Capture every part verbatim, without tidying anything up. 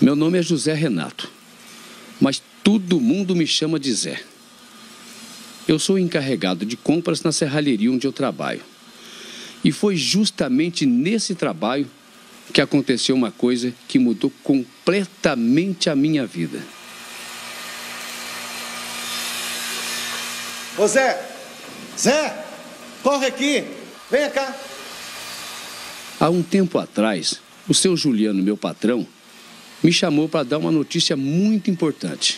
Meu nome é José Renato, mas todo mundo me chama de Zé. Eu sou encarregado de compras na serralheria onde eu trabalho. E foi justamente nesse trabalho que aconteceu uma coisa que mudou completamente a minha vida. Ô Zé! Zé! Corre aqui! Venha cá! Há um tempo atrás, o seu Juliano, meu patrão, me chamou para dar uma notícia muito importante.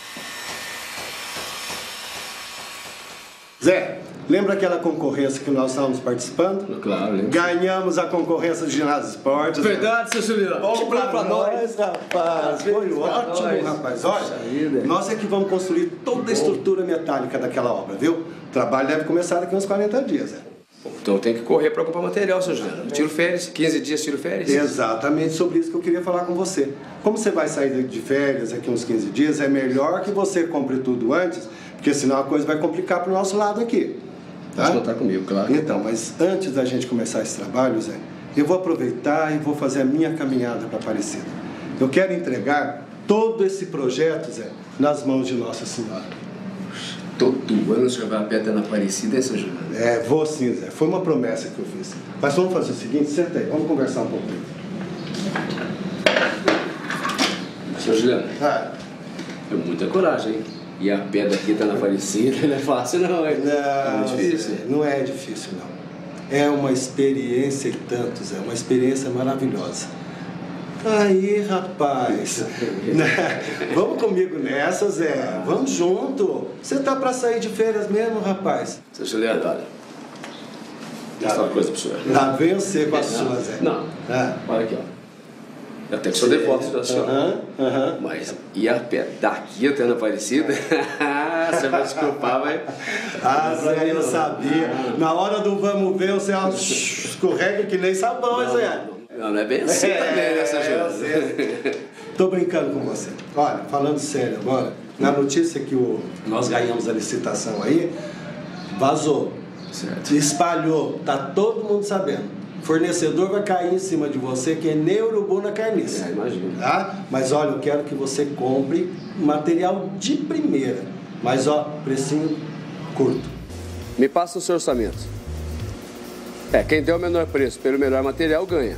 Zé, lembra aquela concorrência que nós estávamos participando? Claro, lembro. Ganhamos a concorrência do ginásio de esportes. Verdade, seu Juliano. Bom pra, pra nós, rapaz. Foi ótimo, nós. rapaz. Olha, nós é que vamos construir toda a estrutura metálica daquela obra, viu? O trabalho deve começar daqui uns quarenta dias, Zé. Então tem que correr para comprar material, seu Juliano. Tiro férias, quinze dias tiro férias. Exatamente sobre isso que eu queria falar com você. Como você vai sair de férias daqui uns quinze dias, é melhor que você compre tudo antes, porque senão a coisa vai complicar pro nosso lado aqui. Tá? Pode contar comigo, claro. Então, mas antes da gente começar esse trabalho, Zé, eu vou aproveitar e vou fazer a minha caminhada para Aparecida. Eu quero entregar todo esse projeto, Zé, nas mãos de Nossa Senhora. Todo ano o senhor vai a pé até na Aparecida, hein, seu Juliano? É, vou sim, Zé. Foi uma promessa que eu fiz. Mas vamos fazer o seguinte, senta aí, vamos conversar um pouquinho. Seu Juliano, Ah. é muita coragem, hein? E a pé daqui até na Aparecida não é fácil não, hein? Não, é muito difícil. Zé, não é difícil, não. É uma experiência e tanto, Zé. Uma experiência maravilhosa. Aí, rapaz. Vamos comigo nessa, Zé. Vamos junto. Você tá pra sair de férias mesmo, rapaz? Seu Juliano, olha. Vou mostrar uma coisa pro senhor. Lá vem você com a sua, Zé. Não. Ah. Olha aqui, ó. Eu até que sou devoto da senhora. Aham, aham. Mas ir a pé daqui até na Aparecida? Você vai desculpar, vai. Ah, Zé, eu sabia. Na hora do vamos ver, você escorrega que nem sabão, não, Zé. Não, não é bem assim é, também, né, seu Juliano? Tô brincando com você. Olha, falando sério agora, na notícia que o, nós ganhamos a licitação aí, vazou. Certo. Espalhou. Tá todo mundo sabendo. O fornecedor vai cair em cima de você, que é nem urubu na carniça. É, imagino. Tá? Mas olha, eu quero que você compre material de primeira. Mas ó, precinho curto. Me passa o seu orçamento. É, quem der o menor preço pelo melhor material ganha.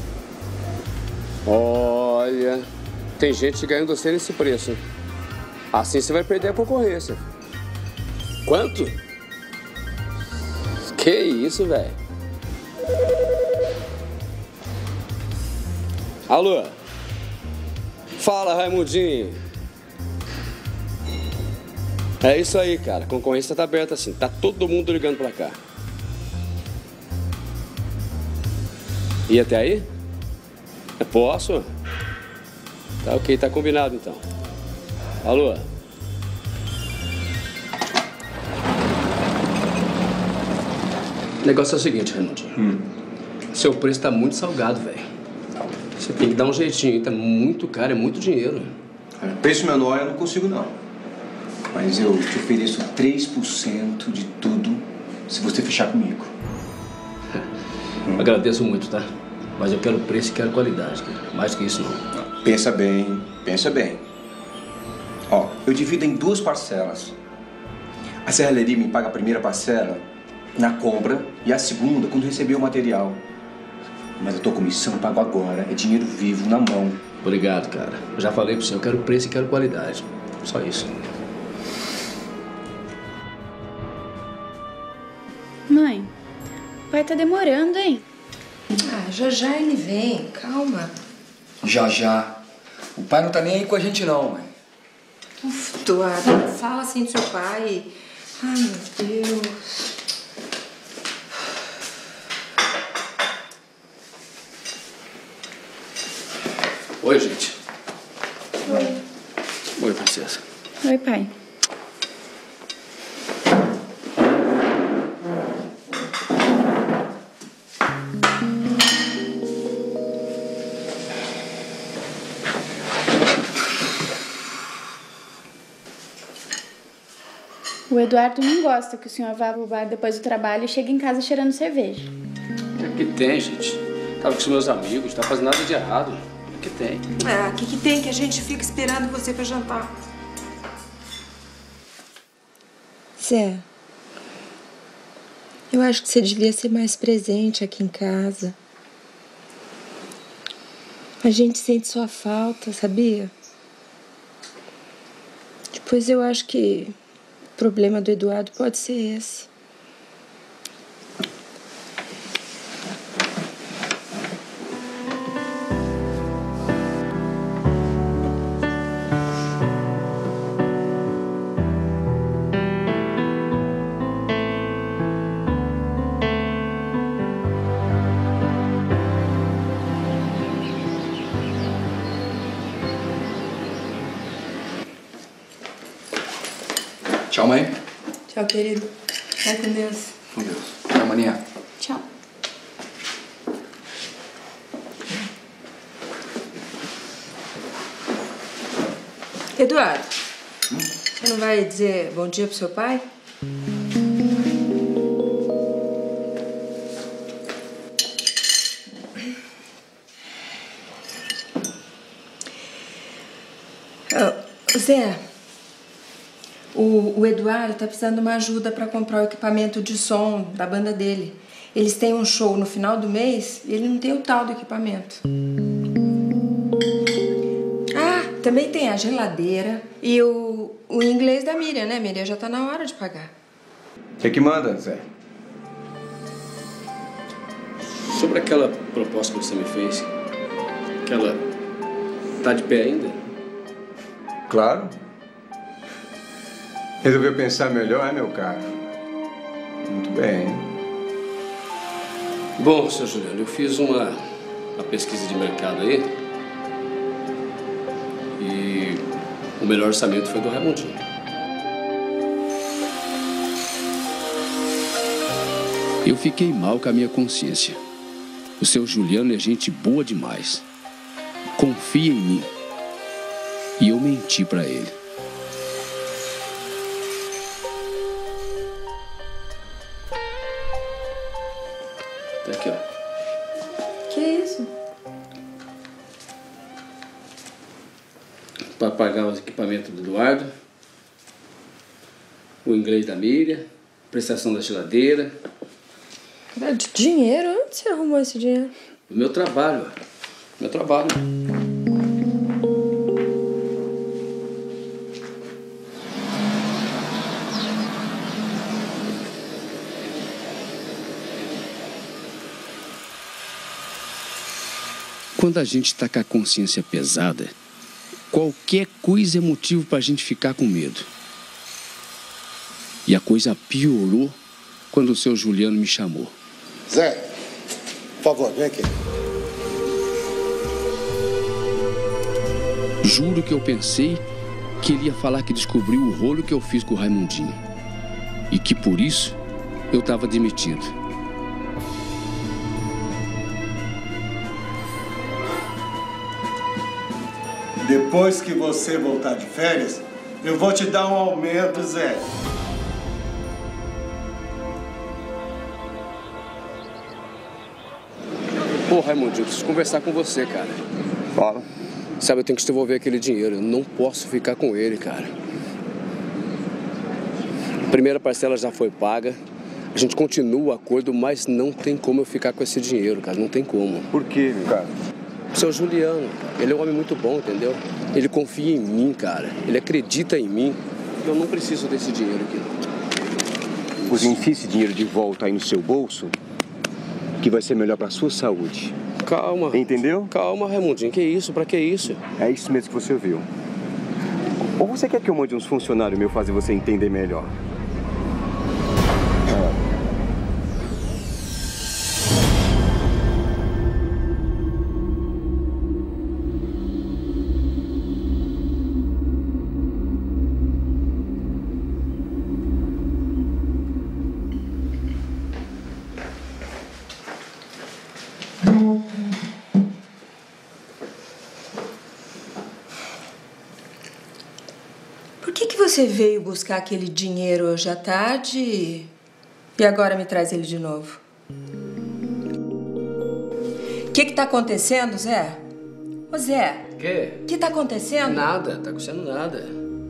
Olha, tem gente ganhando você nesse preço. Assim você vai perder a concorrência. Quanto? Que isso, velho? Alô? Fala, Raimundinho. É isso aí, cara. A concorrência tá aberta assim. Tá todo mundo ligando pra cá. E até aí? Posso? Tá ok, tá combinado então. Alô? O negócio é o seguinte, Raimundinho. Hum. Seu preço tá muito salgado, velho. Você tem que dar um jeitinho, tá muito caro, é muito dinheiro. É, preço menor eu não consigo não. Mas eu te ofereço três por cento de tudo se você fechar comigo. hum. Agradeço muito, tá? Mas eu quero preço e quero qualidade, cara. Mais que isso não. Pensa bem, pensa bem. Ó, eu divido em duas parcelas. A serralheria me paga a primeira parcela na compra e a segunda quando receber o material. Mas a tua comissão eu pago agora, é dinheiro vivo, na mão. Obrigado, cara. Eu já falei pro senhor, eu quero preço e quero qualidade. Só isso. Mãe, o pai tá demorando, hein? Ah, já já ele vem, calma. Já já. O pai não tá nem aí com a gente não, mãe. Uf, Eduardo, não fala assim do seu pai. Ai, meu Deus. Oi, gente. Oi. Oi, princesa. Oi, pai. O Eduardo não gosta que o senhor vá pro bar depois do trabalho e chegue em casa cheirando cerveja. O que tem, gente? Tava com os meus amigos, não tá fazendo nada de errado. que tem? Ah, o que que tem que a gente fica esperando você pra jantar? Zé, eu acho que você devia ser mais presente aqui em casa. A gente sente sua falta, sabia? Depois eu acho que o problema do Eduardo pode ser esse. Tchau, mãe. Tchau, querido. Vai com Deus. Com Deus. Tchau, maninha. Tchau. Eduardo, hum? Você não vai dizer bom dia pro seu pai? Oh, Zé, o, o Eduardo tá precisando de uma ajuda para comprar o equipamento de som da banda dele. Eles têm um show no final do mês e ele não tem o tal do equipamento. Ah, também tem a geladeira e o, o inglês da Miriam, né? Miriam já tá na hora de pagar. O que que manda, Zé? Sobre aquela proposta que você me fez, aquela tá de pé ainda? Claro. Resolveu pensar melhor, é, meu caro? Muito bem. Bom, seu Juliano, eu fiz uma, uma pesquisa de mercado aí e o melhor orçamento foi do Raimundinho. Eu fiquei mal com a minha consciência. O seu Juliano é gente boa demais. Confia em mim. E eu menti pra ele. Tá aqui, ó. Que isso? Para pagar os equipamentos do Eduardo, o inglês da Miriam, prestação da geladeira. De dinheiro? Onde você arrumou esse dinheiro? O meu trabalho, ó. Meu trabalho. Quando a gente está com a consciência pesada, qualquer coisa é motivo para a gente ficar com medo. E a coisa piorou quando o seu Juliano me chamou. Zé, por favor, vem aqui. Juro que eu pensei que ele ia falar que descobriu o rolo que eu fiz com o Raimundinho. E que por isso eu estava demitido. Depois que você voltar de férias, eu vou te dar um aumento, Zé. Pô, Raimundinho, eu preciso conversar com você, cara. Fala. Sabe, eu tenho que devolver aquele dinheiro. Eu não posso ficar com ele, cara. A primeira parcela já foi paga. A gente continua o acordo, mas não tem como eu ficar com esse dinheiro, cara. Não tem como. Por quê, meu cara? Seu Juliano, ele é um homem muito bom, entendeu? Ele confia em mim, cara. Ele acredita em mim. Eu não preciso desse dinheiro aqui, não. Você enfia esse dinheiro de volta aí no seu bolso, que vai ser melhor pra sua saúde. Calma. Entendeu? Calma, Raimundinho. Que isso? Pra que isso? É isso mesmo que você ouviu. Ou você quer que eu mande uns funcionários meus fazer você entender melhor? Por que que você veio buscar aquele dinheiro hoje à tarde e agora me traz ele de novo? O que que tá acontecendo, Zé? Ô Zé. O quê? O que tá acontecendo? Nada, tá acontecendo nada.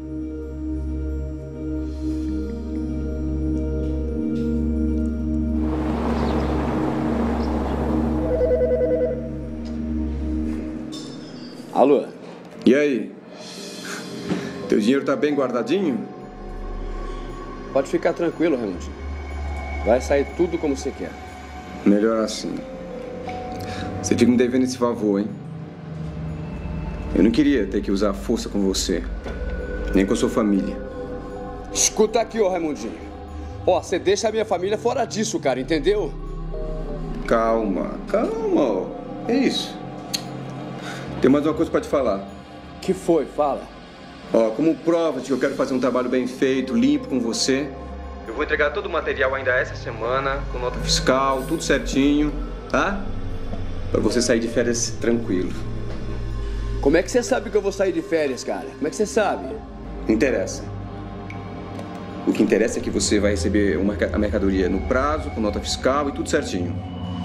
Alô? E aí? Teu dinheiro tá bem guardadinho? Pode ficar tranquilo, Raimundo. Vai sair tudo como você quer. Melhor assim. Você fica me devendo esse favor, hein? Eu não queria ter que usar força com você, nem com a sua família. Escuta aqui, ô Raimundinho. Ó, você deixa a minha família fora disso, cara, entendeu? Calma, calma, ó. É isso. Tem mais uma coisa pra te falar. Que foi? Fala. Ó, como prova de que eu quero fazer um trabalho bem feito, limpo com você, eu vou entregar todo o material ainda essa semana, com nota fiscal, tudo certinho, tá? Pra você sair de férias tranquilo. Como é que você sabe que eu vou sair de férias, cara? Como é que você sabe? Não interessa. O que interessa é que você vai receber uma, a mercadoria no prazo, com nota fiscal e tudo certinho.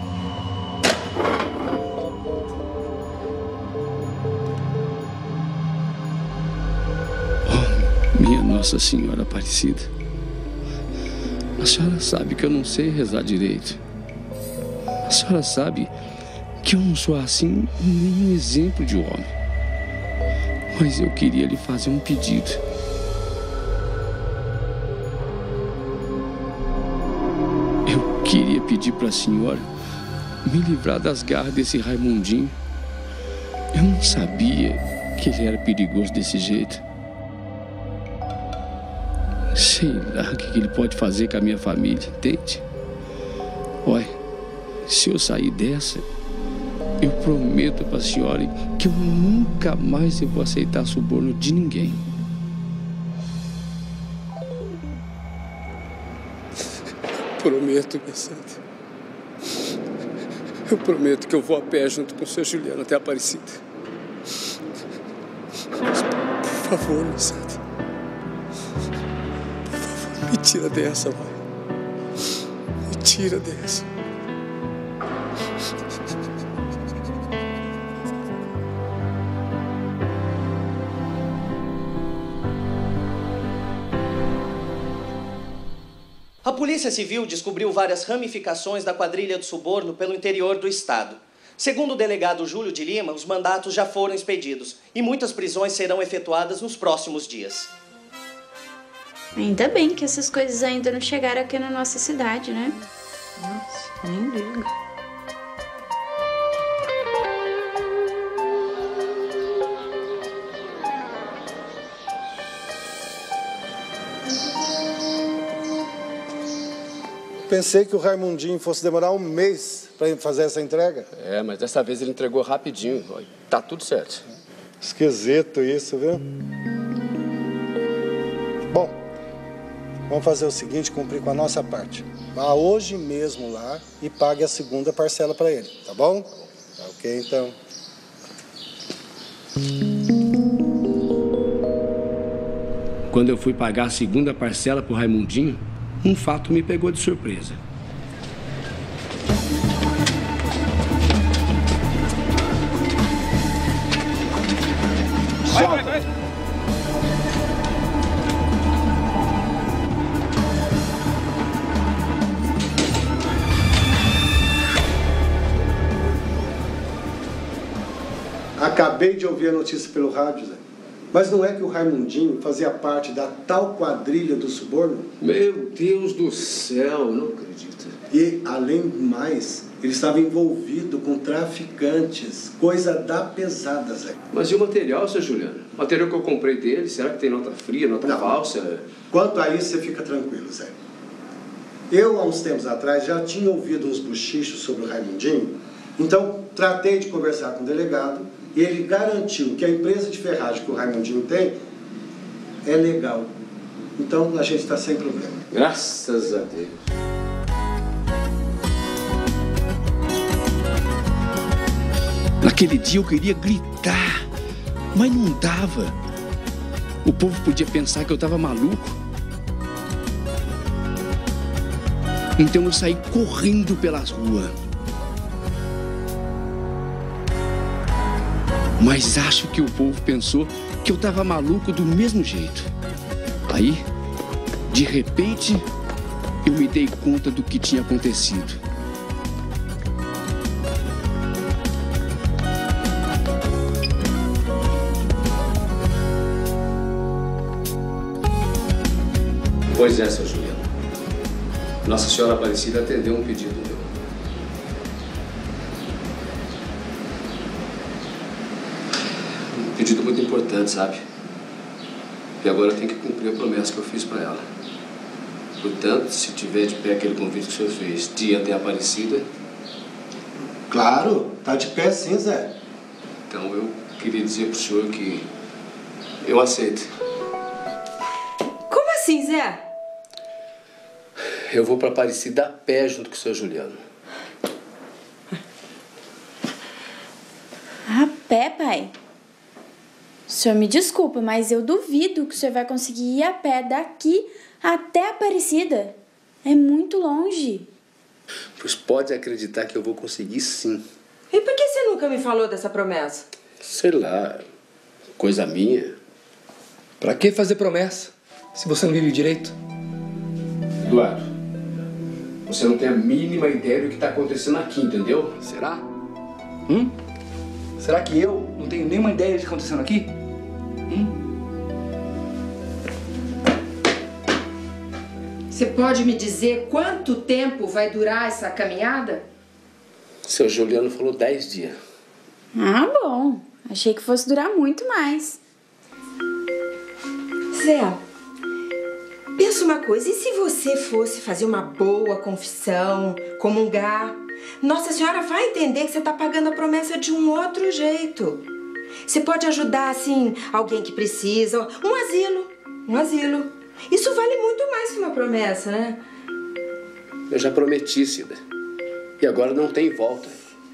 Minha Nossa Senhora Aparecida, a senhora sabe que eu não sei rezar direito. A senhora sabe que eu não sou assim nenhum exemplo de homem. Mas eu queria lhe fazer um pedido. Eu queria pedir para a senhora me livrar das garras desse Raimundinho. Eu não sabia que ele era perigoso desse jeito. Sei lá o que ele pode fazer com a minha família, entende? Olha, se eu sair dessa, eu prometo para a senhora que eu nunca mais eu vou aceitar suborno de ninguém. Prometo, minha santa. Eu prometo que eu vou a pé junto com o seu Juliano até a Aparecida. Mas, por favor, minha santa. Me tira dessa, mãe. Me tira dessa. A Polícia Civil descobriu várias ramificações da quadrilha do suborno pelo interior do estado. Segundo o delegado Júlio de Lima, os mandatos já foram expedidos e muitas prisões serão efetuadas nos próximos dias. Ainda bem que essas coisas ainda não chegaram aqui na nossa cidade, né? Nossa, nem ligo. Pensei que o Raimundinho fosse demorar um mês para fazer essa entrega. É, mas dessa vez ele entregou rapidinho. Tá tudo certo. Esquisito isso, viu? Bom, vamos fazer o seguinte, cumprir com a nossa parte. Vá hoje mesmo lá e pague a segunda parcela para ele, tá bom? Tá ok, então. Quando eu fui pagar a segunda parcela pro Raimundinho, um fato me pegou de surpresa. Vai, vai, vai. Acabei de ouvir a notícia pelo rádio, Zé. Mas não é que o Raimundinho fazia parte da tal quadrilha do suborno? Meu Deus do céu, não acredito. E, além do mais, ele estava envolvido com traficantes, coisa da pesada, Zé. Mas e o material, seu Juliano? O material que eu comprei dele, será que tem nota fria, nota Não. falsa? Quanto a isso, você fica tranquilo, Zé. Eu, há uns tempos atrás, já tinha ouvido uns bochichos sobre o Raimundinho, então tratei de conversar com o delegado e ele garantiu que a empresa de ferragem que o Raimundinho tem é legal. Então, a gente está sem problema. Graças a Deus. Naquele dia eu queria gritar, mas não dava. O povo podia pensar que eu estava maluco. Então eu saí correndo pelas ruas. Mas acho que o povo pensou que eu tava maluco do mesmo jeito. Aí, de repente, eu me dei conta do que tinha acontecido. Pois é, seu Juliano. Nossa Senhora Aparecida atendeu um pedido meu. Um pedido muito importante, sabe? E agora eu tenho que cumprir a promessa que eu fiz pra ela. Portanto, se tiver de pé aquele convite que o senhor fez de ir até a Aparecida... Claro, tá de pé sim, Zé. Então eu queria dizer pro senhor que eu aceito. Como assim, Zé? Eu vou pra Aparecida a pé junto com o seu Juliano. A pé, pai? O senhor me desculpa, mas eu duvido que o senhor vai conseguir ir a pé daqui até Aparecida. É muito longe. Pois pode acreditar que eu vou conseguir sim. E por que você nunca me falou dessa promessa? Sei lá, coisa minha. Pra que fazer promessa, se você não vive direito? Eduardo, você não tem a mínima ideia do que está acontecendo aqui, entendeu? Será? Hum? Será que eu não tenho nenhuma ideia do que está acontecendo aqui? Hum? Você pode me dizer quanto tempo vai durar essa caminhada? Seu Juliano falou dez dias. Ah, bom. Achei que fosse durar muito mais. Zé, pensa uma coisa, e se você fosse fazer uma boa confissão, comungar? Nossa Senhora vai entender que você está pagando a promessa de um outro jeito. Você pode ajudar, assim, alguém que precisa, um asilo, um asilo. Isso vale muito mais que uma promessa, né? Eu já prometi, Cida. E agora não tem volta.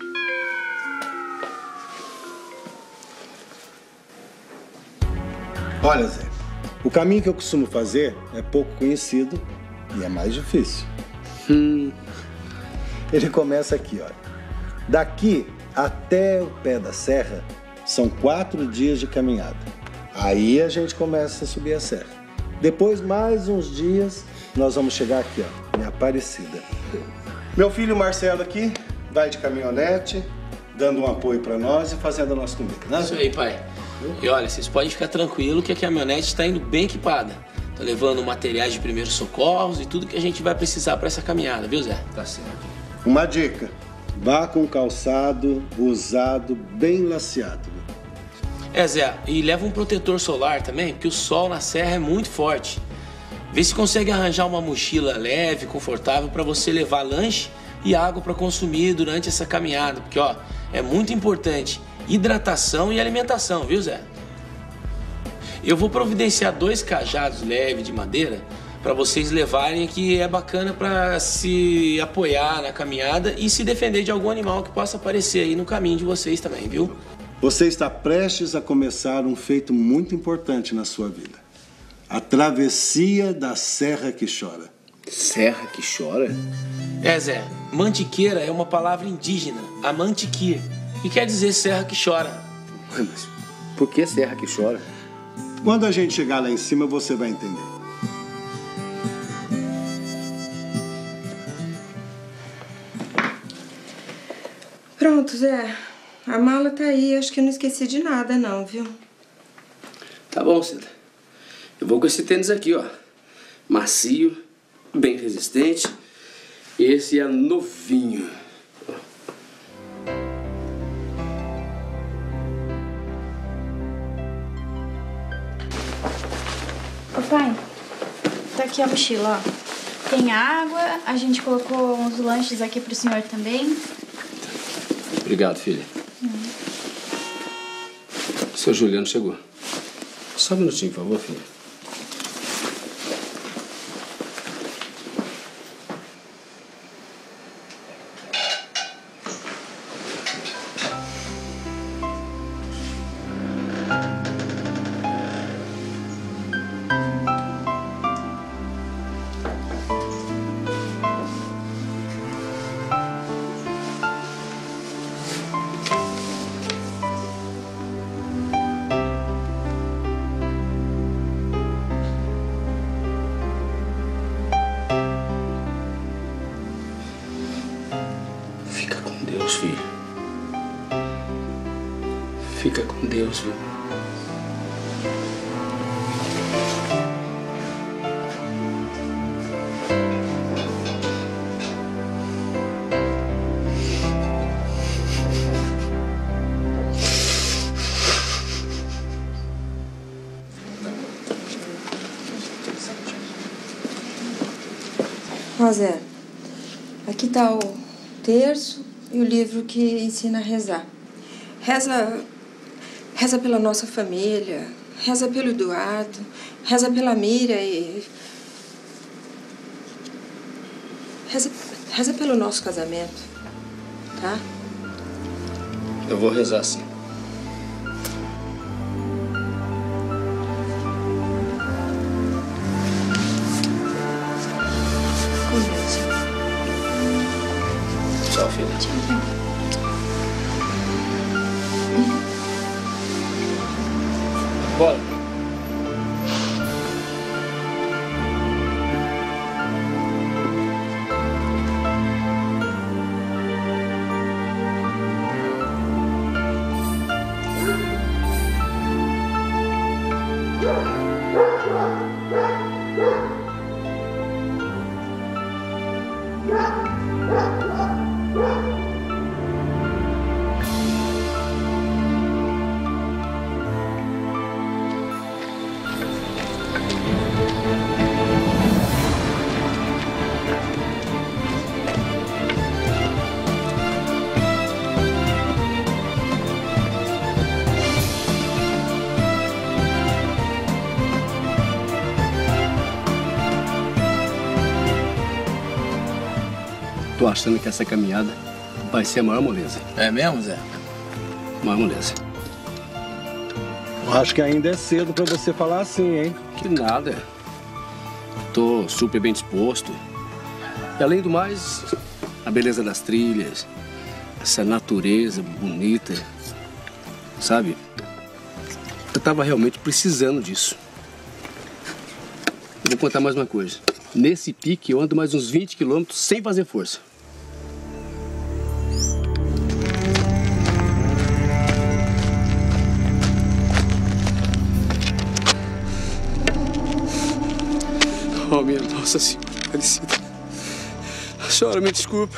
Olha, Zé, o caminho que eu costumo fazer é pouco conhecido e é mais difícil. Hum. Ele começa aqui, olha. Daqui até o pé da serra são quatro dias de caminhada. Aí a gente começa a subir a serra. Depois, mais uns dias, nós vamos chegar aqui, ó, em Aparecida. Meu filho Marcelo aqui vai de caminhonete, dando um apoio para nós e fazendo a nossa comida, né? Isso aí, pai. E olha, vocês podem ficar tranquilos que a caminhonete está indo bem equipada. Tá levando materiais de primeiros socorros e tudo que a gente vai precisar para essa caminhada, viu, Zé? Tá certo. Uma dica, vá com calçado usado, bem laceado. É, Zé, e leva um protetor solar também, porque o sol na serra é muito forte. Vê se consegue arranjar uma mochila leve, confortável, para você levar lanche e água para consumir durante essa caminhada. Porque, ó, é muito importante hidratação e alimentação, viu, Zé? Eu vou providenciar dois cajados leves de madeira para vocês levarem, que é bacana para se apoiar na caminhada e se defender de algum animal que possa aparecer aí no caminho de vocês também, viu? Você está prestes a começar um feito muito importante na sua vida. A travessia da Serra que Chora. Serra que Chora? É, Zé, mantiqueira é uma palavra indígena, a mantiquir, que quer dizer serra que chora. Mas por que serra que chora? Quando a gente chegar lá em cima, você vai entender. Pronto, Zé. A mala tá aí, acho que eu não esqueci de nada não, viu? Tá bom, Cida. Eu vou com esse tênis aqui, ó. Macio, bem resistente. Esse é novinho. Ô, pai, tá aqui a mochila, ó. Tem água, a gente colocou uns lanches aqui pro senhor também. Obrigado, filha. Hum. Seu Juliano chegou. Só um minutinho, por favor, filha. Deus, filho. Fica com Deus, viu? Ó, Zé, aqui tá o terço e o livro que ensina a rezar. Reza, reza pela nossa família, reza pelo Eduardo, reza pela Mira e... Reza, reza pelo nosso casamento, tá? Eu vou rezar sim. Tchau, filha. Tchau. Bora. Tô achando que essa caminhada vai ser a maior moleza. É mesmo, Zé? Maior moleza. Eu acho que ainda é cedo pra você falar assim, hein? Que nada. Tô super bem disposto. E além do mais, a beleza das trilhas, essa natureza bonita, sabe? Eu tava realmente precisando disso. Eu vou contar mais uma coisa. Nesse pique eu ando mais uns vinte quilômetros sem fazer força. Oh, minha Nossa Senhora Aparecida. A senhora me desculpa.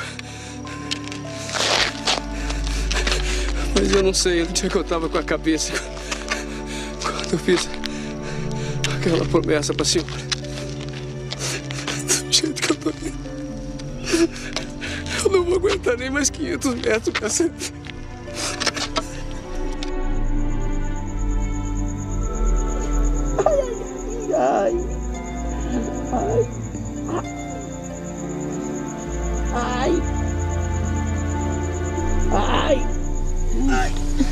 Mas eu não sei onde é que eu tava com a cabeça quando eu fiz aquela promessa pra senhora. Do jeito que eu tô vendo, eu não vou aguentar nem mais quinhentos metros com essa... Ai, ai, ai, ai, ai.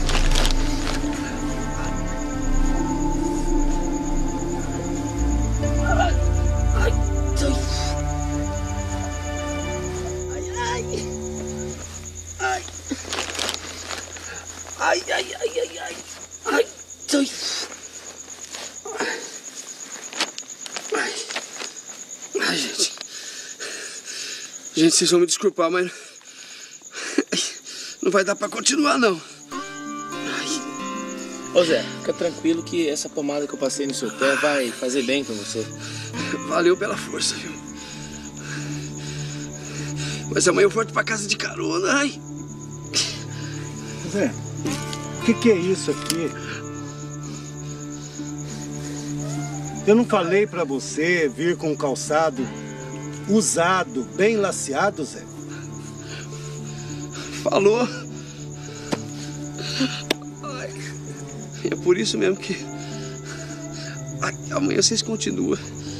Ai, ai, ai, ai, ai, ai, ai. Ai, gente. Gente, vocês vão me desculpar, mas... não vai dar pra continuar, não. Ô Zé, fica tranquilo que essa pomada que eu passei no seu pé vai fazer bem pra você. Valeu pela força, viu? Mas amanhã eu volto pra casa de carona, ai. Zé, o que, que é isso aqui? Eu não falei pra você vir com um calçado usado, bem laceado, Zé? Falou. Ai, é por isso mesmo que... Ai, amanhã vocês continuam.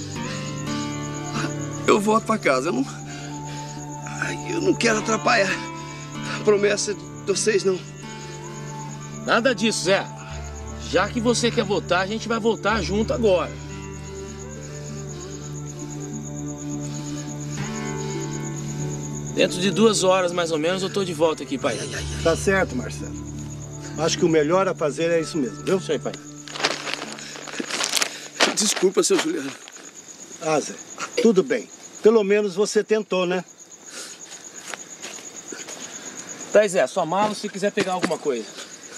Eu volto pra casa, eu não... Ai, eu não quero atrapalhar a promessa de vocês, não. Nada disso, Zé. Já que você quer voltar, a gente vai voltar junto agora. Dentro de duas horas, mais ou menos, eu tô de volta aqui, pai. Tá certo, Marcelo. Acho que o melhor a fazer é isso mesmo, viu? Isso aí, pai. Desculpa, seu Juliano. Ah, Zé, tudo bem. Pelo menos você tentou, né? Tá, Zé, sua mala se quiser pegar alguma coisa.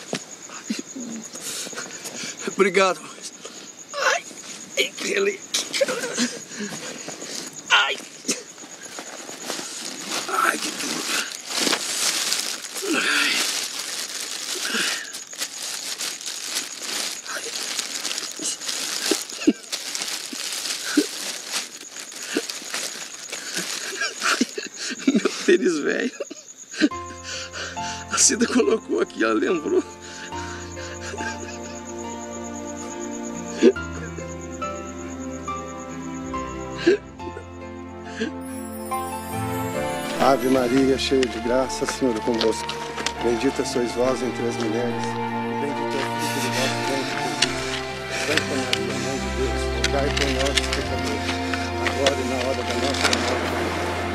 Obrigado. Ai, aquele... Ai. Ai, que duro. Ai. Meu tênis velho. A Cida colocou aqui, ela lembrou. Ave Maria, cheia de graça, Senhor é convosco. Bendita sois vós entre as mulheres. Bendito é o fruto do vosso ventre, Jesus. Santa Maria, Mãe de Deus, rogai por nós, pecadores, agora e na hora da nossa morte.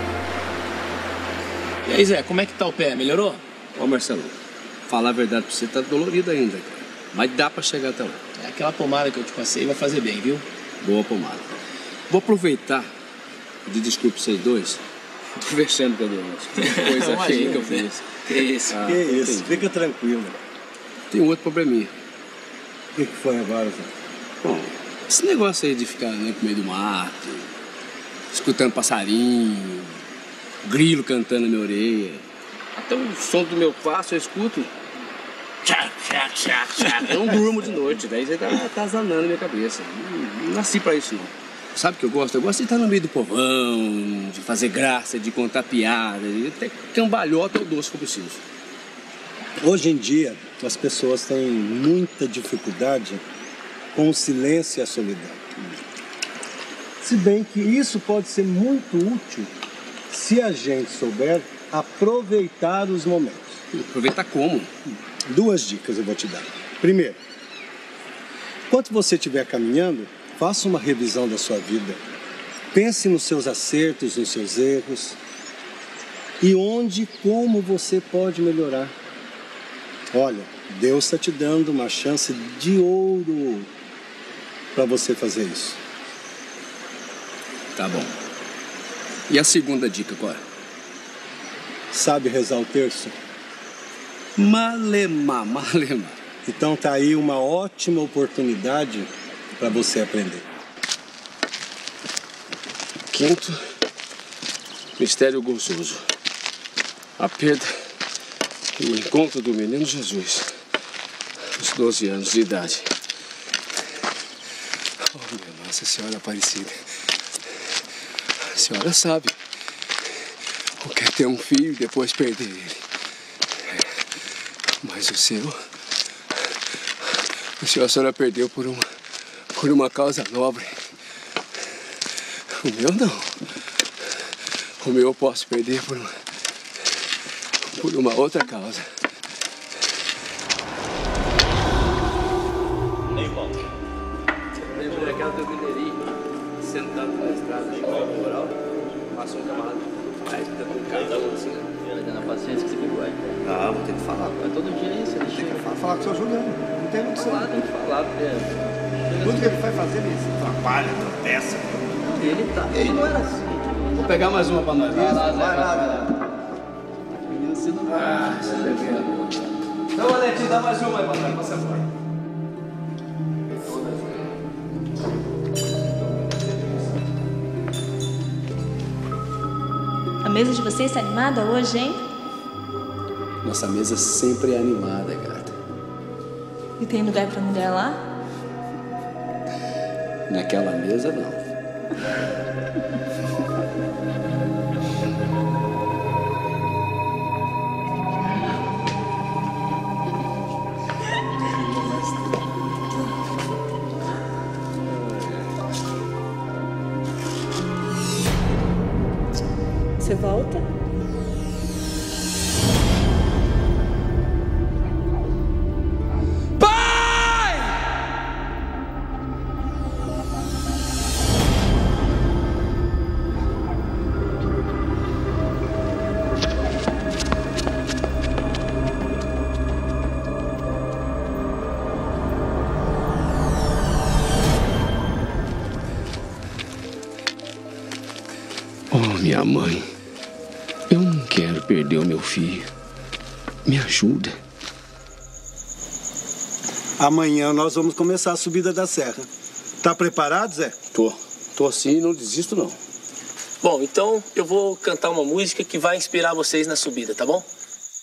E aí, Zé, como é que tá o pé? Melhorou? Ó, Marcelo, falar a verdade pra você, tá dolorido ainda, cara. Mas dá pra chegar até lá. É, aquela pomada que eu te passei vai fazer bem, viu? Boa pomada. Vou aproveitar de desculpa vocês dois. Tô fechando com a doença. Coisa feia que eu fiz. Que isso? Ah, que isso? Entendi. Fica tranquilo. Tem um outro probleminha. O que, que foi agora, Zé? Bom, esse negócio aí de ficar né, no meio do mato, escutando passarinho, grilo cantando na minha orelha. Até o som do meu passo eu escuto. Tchá, tchá, tchá, tchá. Eu não durmo de noite, daí você tá, tá zanando na minha cabeça. Não, não nasci pra isso, não. Sabe o que eu gosto? Eu gosto de estar no meio do povão, de fazer graça, de contar piada, de até cambalhota ou doce, se for preciso. Hoje em dia, as pessoas têm muita dificuldade com o silêncio e a solidão. Se bem que isso pode ser muito útil se a gente souber aproveitar os momentos. Aproveitar como? Duas dicas eu vou te dar. Primeiro, enquanto você estiver caminhando, faça uma revisão da sua vida. Pense nos seus acertos, nos seus erros e onde e como você pode melhorar. Olha, Deus está te dando uma chance de ouro para você fazer isso. Tá bom. E a segunda dica, qual é? Sabe rezar o terço? Malemar, malemar. Então tá aí uma ótima oportunidade para você aprender. Quinto, mistério gozoso. A perda e o encontro do menino Jesus, aos doze anos de idade. Oh, minha Nossa Senhora Aparecida. A senhora sabe o que é ter um filho e depois perder ele. Mas o seu, o senhor a senhora perdeu por uma, por uma causa nobre. O meu não. O meu eu posso perder por uma, por uma outra causa. Ei, Paulo. Lembrei aquela do Mineirinho, sentado na estrada, de moral, passou um camarada, aí tá com um casal assim, né? Dando a paciência que você pegou aí. Ah, vou ter que falar. Vai todo dia isso, ele Tem que falar, falar com o seu Juliano. Não tem muito falar, tem que falar, porque... Tudo que ele vai fazer, ele se atrapalha, tropeça. Ele tá... Ele não era assim. Vou pegar mais uma pra nós. Vai lá, Zé, vai lá. Menino cedo. Ah, você deve. Então, Aletinho, dá mais uma aí pra nós, passa fora. A mesa de vocês está animada hoje, hein? Nossa mesa sempre é animada, gata. E tem lugar pra mulher lá? Naquela mesa, não. Você volta? Oh, minha mãe, eu não quero perder o meu filho. Me ajuda. Amanhã nós vamos começar a subida da serra. Tá preparado, Zé? Tô. Tô sim e não desisto, não. Bom, então eu vou cantar uma música que vai inspirar vocês na subida, tá bom?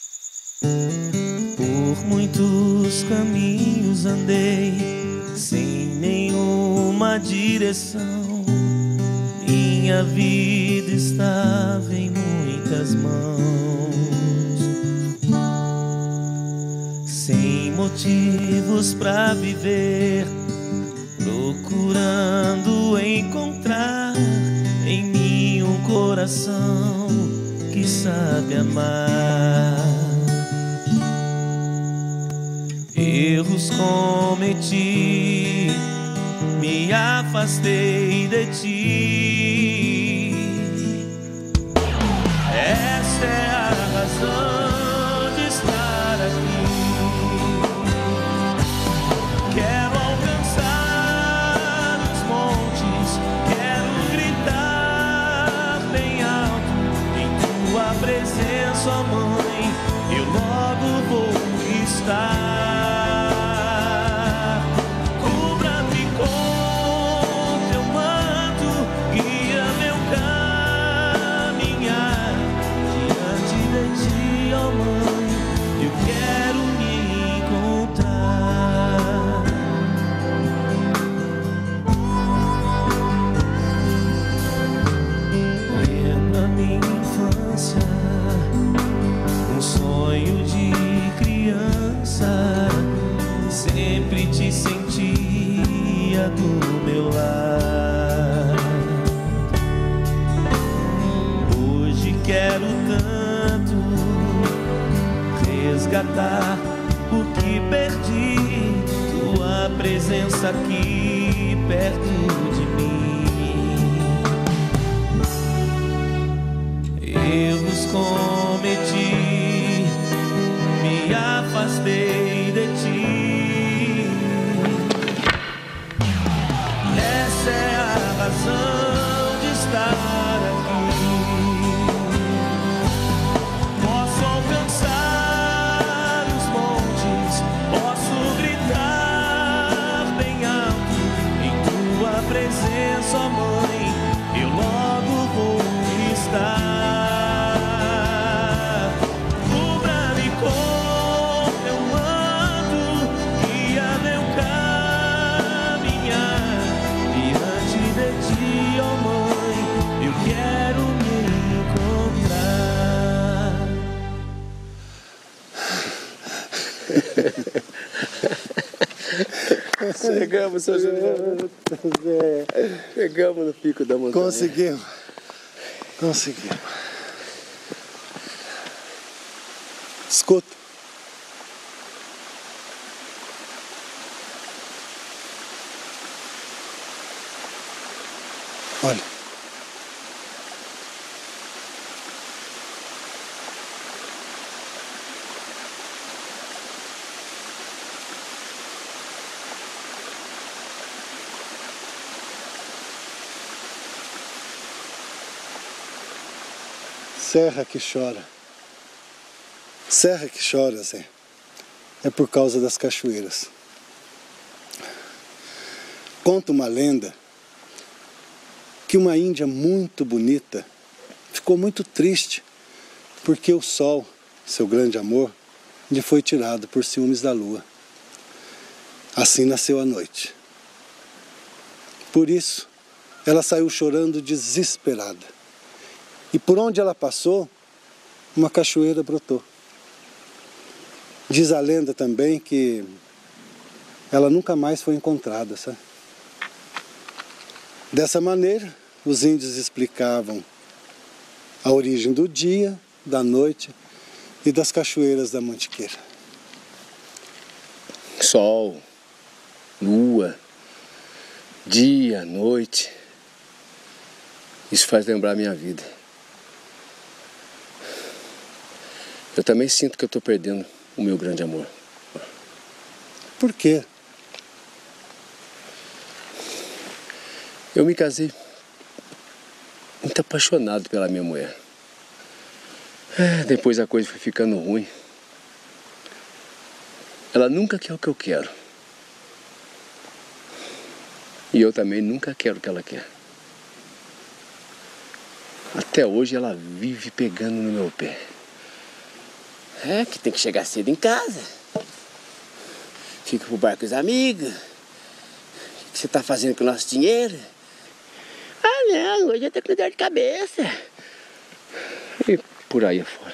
Por muitos caminhos andei, sem nenhuma direção. Minha vida estava em muitas mãos, sem motivos pra viver, procurando encontrar em mim um coração que sabe amar. Erros cometi, me afastei de ti. Esta é a razão de estar aqui. Quero alcançar os montes, quero gritar bem alto em tua presença, ó Mãe, eu logo vou estar. Sempre te sentia do meu lado. Hoje quero tanto resgatar o que perdi, tua presença aqui perto de mim. Erros cometi, me afastei de ti. Essa é a razão de estar aqui. Posso alcançar os montes, posso gritar bem alto em tua presença, ó Mãe, eu logo vou estar. Chegamos, seu Juliano. Chegamos no pico da montanha. Conseguimos. Conseguimos. Escuta. Olha. Serra que chora. Serra que chora, Zé. É por causa das cachoeiras. Conta uma lenda que uma índia muito bonita ficou muito triste porque o sol, seu grande amor, lhe foi tirado por ciúmes da lua. Assim nasceu a noite. Por isso, ela saiu chorando desesperada. E por onde ela passou, uma cachoeira brotou. Diz a lenda também que ela nunca mais foi encontrada, sabe? Dessa maneira, os índios explicavam a origem do dia, da noite e das cachoeiras da Mantiqueira. Sol, lua, dia, noite. Isso faz lembrar a minha vida. Eu também sinto que eu estou perdendo o meu grande amor. Por quê? Eu me casei muito apaixonado pela minha mulher. É, depois a coisa foi ficando ruim. Ela nunca quer o que eu quero. E eu também nunca quero o que ela quer. Até hoje ela vive pegando no meu pé. É, que tem que chegar cedo em casa. Fica pro bar com os amigos. O que você tá fazendo com o nosso dinheiro? Ah, não, hoje eu tô com dor de cabeça. E por aí afora.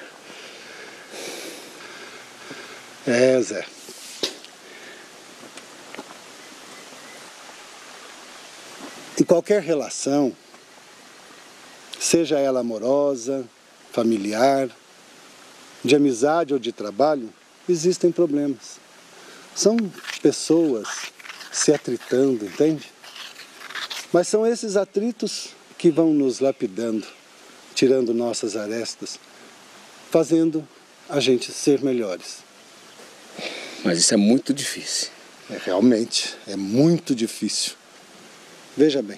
É, Zé. Em qualquer relação, seja ela amorosa, familiar, de amizade ou de trabalho, existem problemas. São pessoas se atritando, entende? Mas são esses atritos que vão nos lapidando, tirando nossas arestas, fazendo a gente ser melhores. Mas isso é muito difícil. É, realmente, é muito difícil. Veja bem.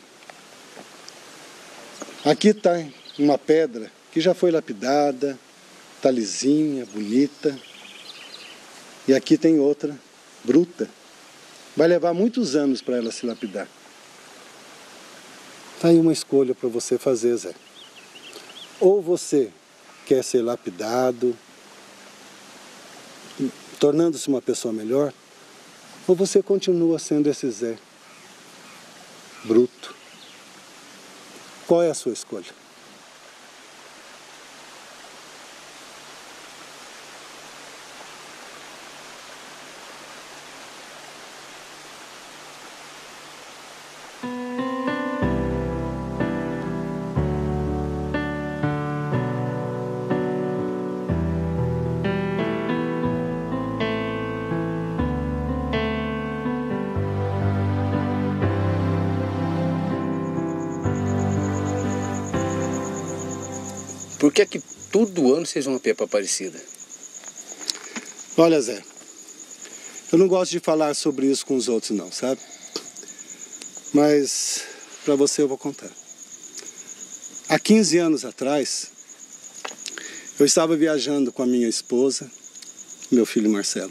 Aqui está uma pedra que já foi lapidada, está lisinha, bonita. E aqui tem outra, bruta. Vai levar muitos anos para ela se lapidar. Está aí uma escolha para você fazer, Zé. Ou você quer ser lapidado, tornando-se uma pessoa melhor, ou você continua sendo esse Zé bruto. Qual é a sua escolha? Por que é que todo ano vocês vão a pé para Aparecida? Olha, Zé, eu não gosto de falar sobre isso com os outros não, sabe? Mas para você eu vou contar. Há quinze anos atrás, eu estava viajando com a minha esposa, meu filho Marcelo.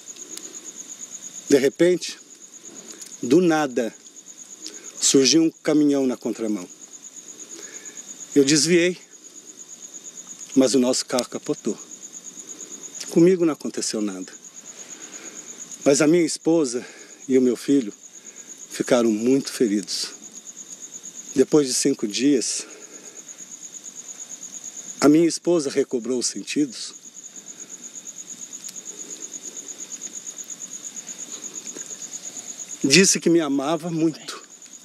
De repente, do nada, surgiu um caminhão na contramão. Eu desviei, mas o nosso carro capotou. Comigo não aconteceu nada. Mas a minha esposa e o meu filho ficaram muito feridos. Depois de cinco dias, a minha esposa recobrou os sentidos. Disse que me amava muito,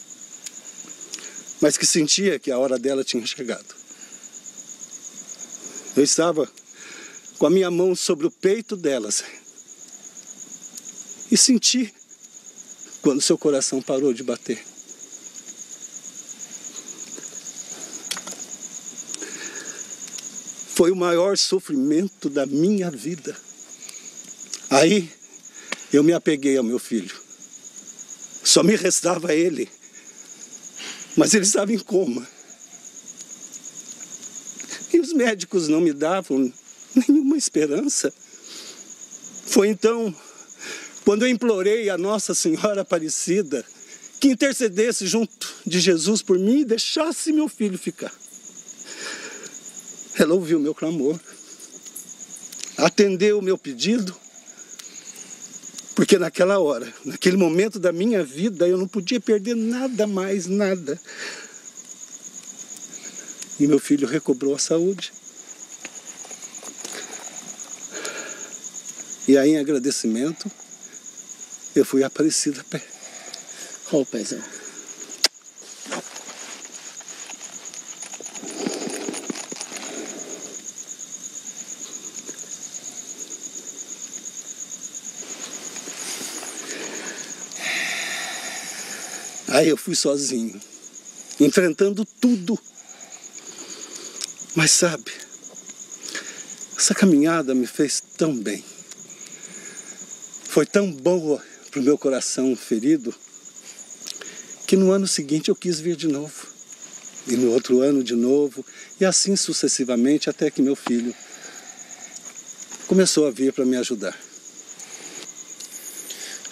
mas que sentia que a hora dela tinha chegado. Eu estava com a minha mão sobre o peito delas e senti quando seu coração parou de bater. Foi o maior sofrimento da minha vida. Aí eu me apeguei ao meu filho. Só me restava ele, mas ele estava em coma. E os médicos não me davam nenhuma esperança. Foi então, quando eu implorei a Nossa Senhora Aparecida que intercedesse junto de Jesus por mim e deixasse meu filho ficar. Ela ouviu meu clamor, atendeu o meu pedido, porque naquela hora, naquele momento da minha vida, eu não podia perder nada mais, nada. E meu filho recobrou a saúde. E aí, em agradecimento, eu fui a Aparecida a pé. Ô, paizão. Aí eu fui sozinho, enfrentando tudo. Mas sabe, essa caminhada me fez tão bem. Foi tão boa para o meu coração ferido, que no ano seguinte eu quis vir de novo. E no outro ano de novo, e assim sucessivamente, até que meu filho começou a vir para me ajudar.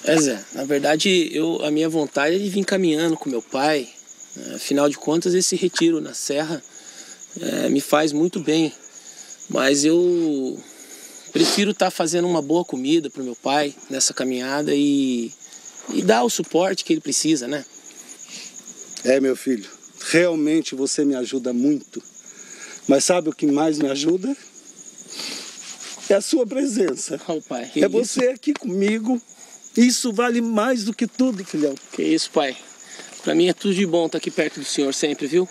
É, Zé, na verdade, eu, a minha vontade é de vir caminhando com meu pai. Afinal de contas, esse retiro na serra é, me faz muito bem. Mas eu prefiro estar fazendo uma boa comida para o meu pai nessa caminhada e, e dar o suporte que ele precisa, né? É, meu filho, realmente você me ajuda muito. Mas sabe o que mais me ajuda? É a sua presença. Oh, pai, é você aqui comigo. Isso vale mais do que tudo, filhão. Que isso, pai. Pra mim é tudo de bom estar aqui perto do senhor sempre, viu?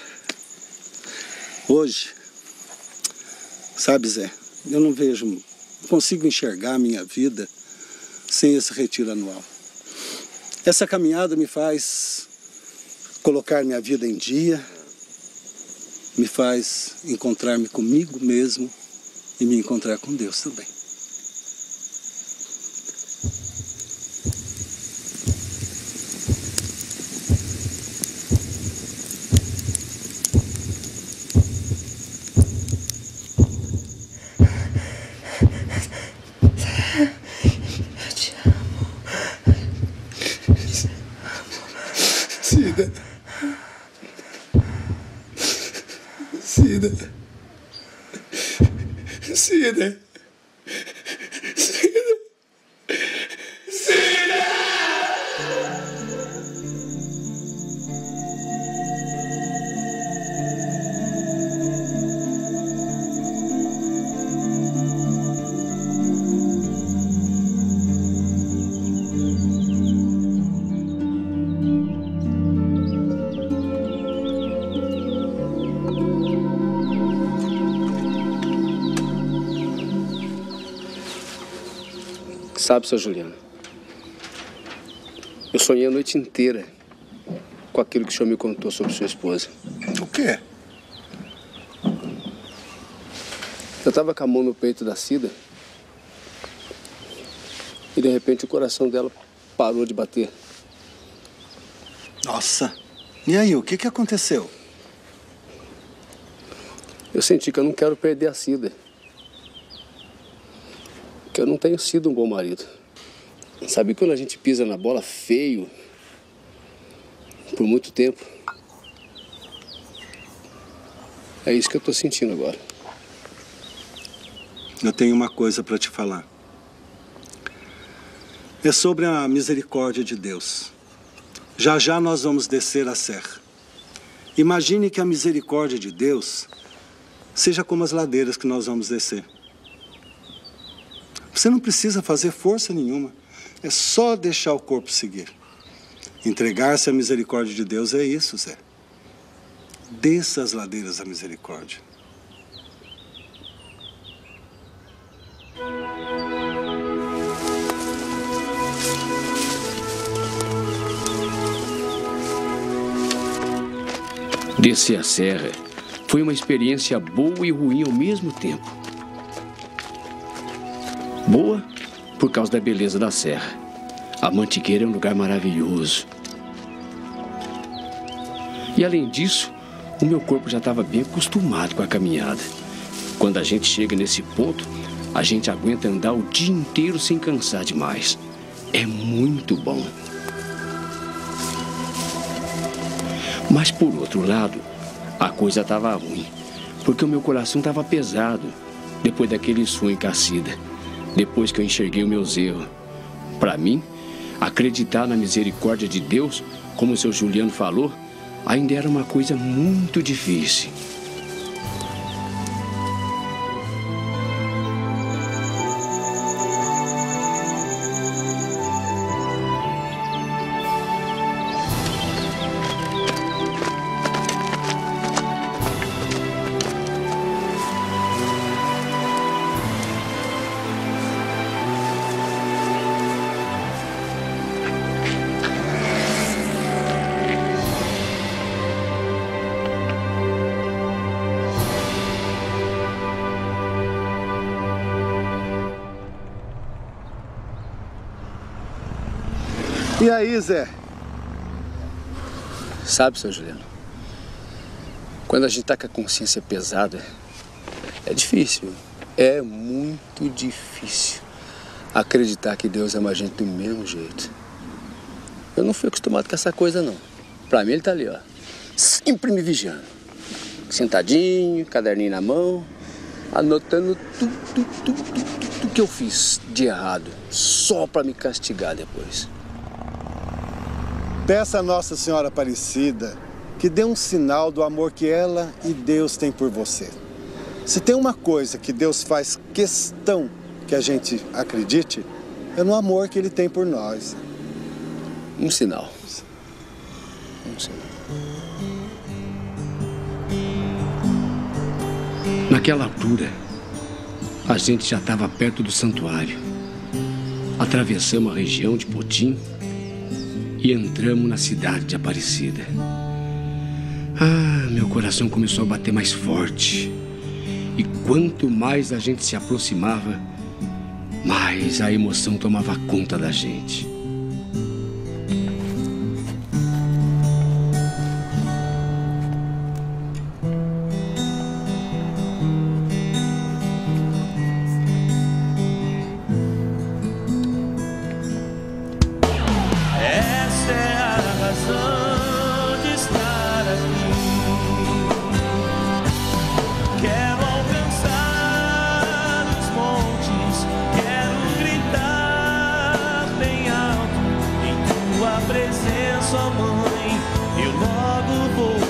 Hoje, sabe, Zé, eu não vejo, não consigo enxergar a minha vida sem esse retiro anual. Essa caminhada me faz colocar minha vida em dia, me faz encontrar-me comigo mesmo e me encontrar com Deus também. Eu te amo. Cida. Cida. Cida. Cida. Cida. Sabe, seu Juliano, eu sonhei a noite inteira com aquilo que o senhor me contou sobre sua esposa. O quê? Eu estava com a mão no peito da Cida e, de repente, o coração dela parou de bater. Nossa. E aí, o que que aconteceu? Eu senti que eu não quero perder a Cida. Que eu não tenho sido um bom marido. Sabe quando a gente pisa na bola feio por muito tempo? É isso que eu tô sentindo agora. Eu tenho uma coisa para te falar. É sobre a misericórdia de Deus. Já já nós vamos descer a serra. Imagine que a misericórdia de Deus seja como as ladeiras que nós vamos descer. Você não precisa fazer força nenhuma. É só deixar o corpo seguir. Entregar-se à misericórdia de Deus é isso, Zé. Desça as ladeiras da misericórdia. Descer a serra foi uma experiência boa e ruim ao mesmo tempo. Boa por causa da beleza da serra. A Mantiqueira é um lugar maravilhoso. E além disso, o meu corpo já estava bem acostumado com a caminhada. Quando a gente chega nesse ponto, a gente aguenta andar o dia inteiro sem cansar demais. É muito bom. Mas por outro lado, a coisa estava ruim, porque o meu coração estava pesado depois daquele sonho com a Cida. Depois que eu enxerguei os meus erros. Para mim, acreditar na misericórdia de Deus, como o seu Juliano falou, ainda era uma coisa muito difícil. E aí, Zé? Sabe, seu Juliano, quando a gente tá com a consciência pesada, é difícil. É muito difícil. acreditar que Deus ama a gente do mesmo jeito. Eu não fui acostumado com essa coisa, não. Pra mim, ele tá ali, ó, sempre me vigiando. Sentadinho, caderninho na mão, anotando tudo, tudo, tudo, tudo, tudo que eu fiz de errado, só pra me castigar depois. Peça a Nossa Senhora Aparecida que dê um sinal do amor que ela e Deus têm por você. Se tem uma coisa que Deus faz questão que a gente acredite, é no amor que Ele tem por nós. Um sinal. Um sinal. Naquela altura, a gente já estava perto do santuário. Atravessamos a região de Potim e entramos na cidade de Aparecida. Ah, meu coração começou a bater mais forte. E quanto mais a gente se aproximava, mais a emoção tomava conta da gente. Essa é a razão de estar aqui. Quero alcançar os montes, quero gritar bem alto em tua presença, ó Mãe, eu logo vou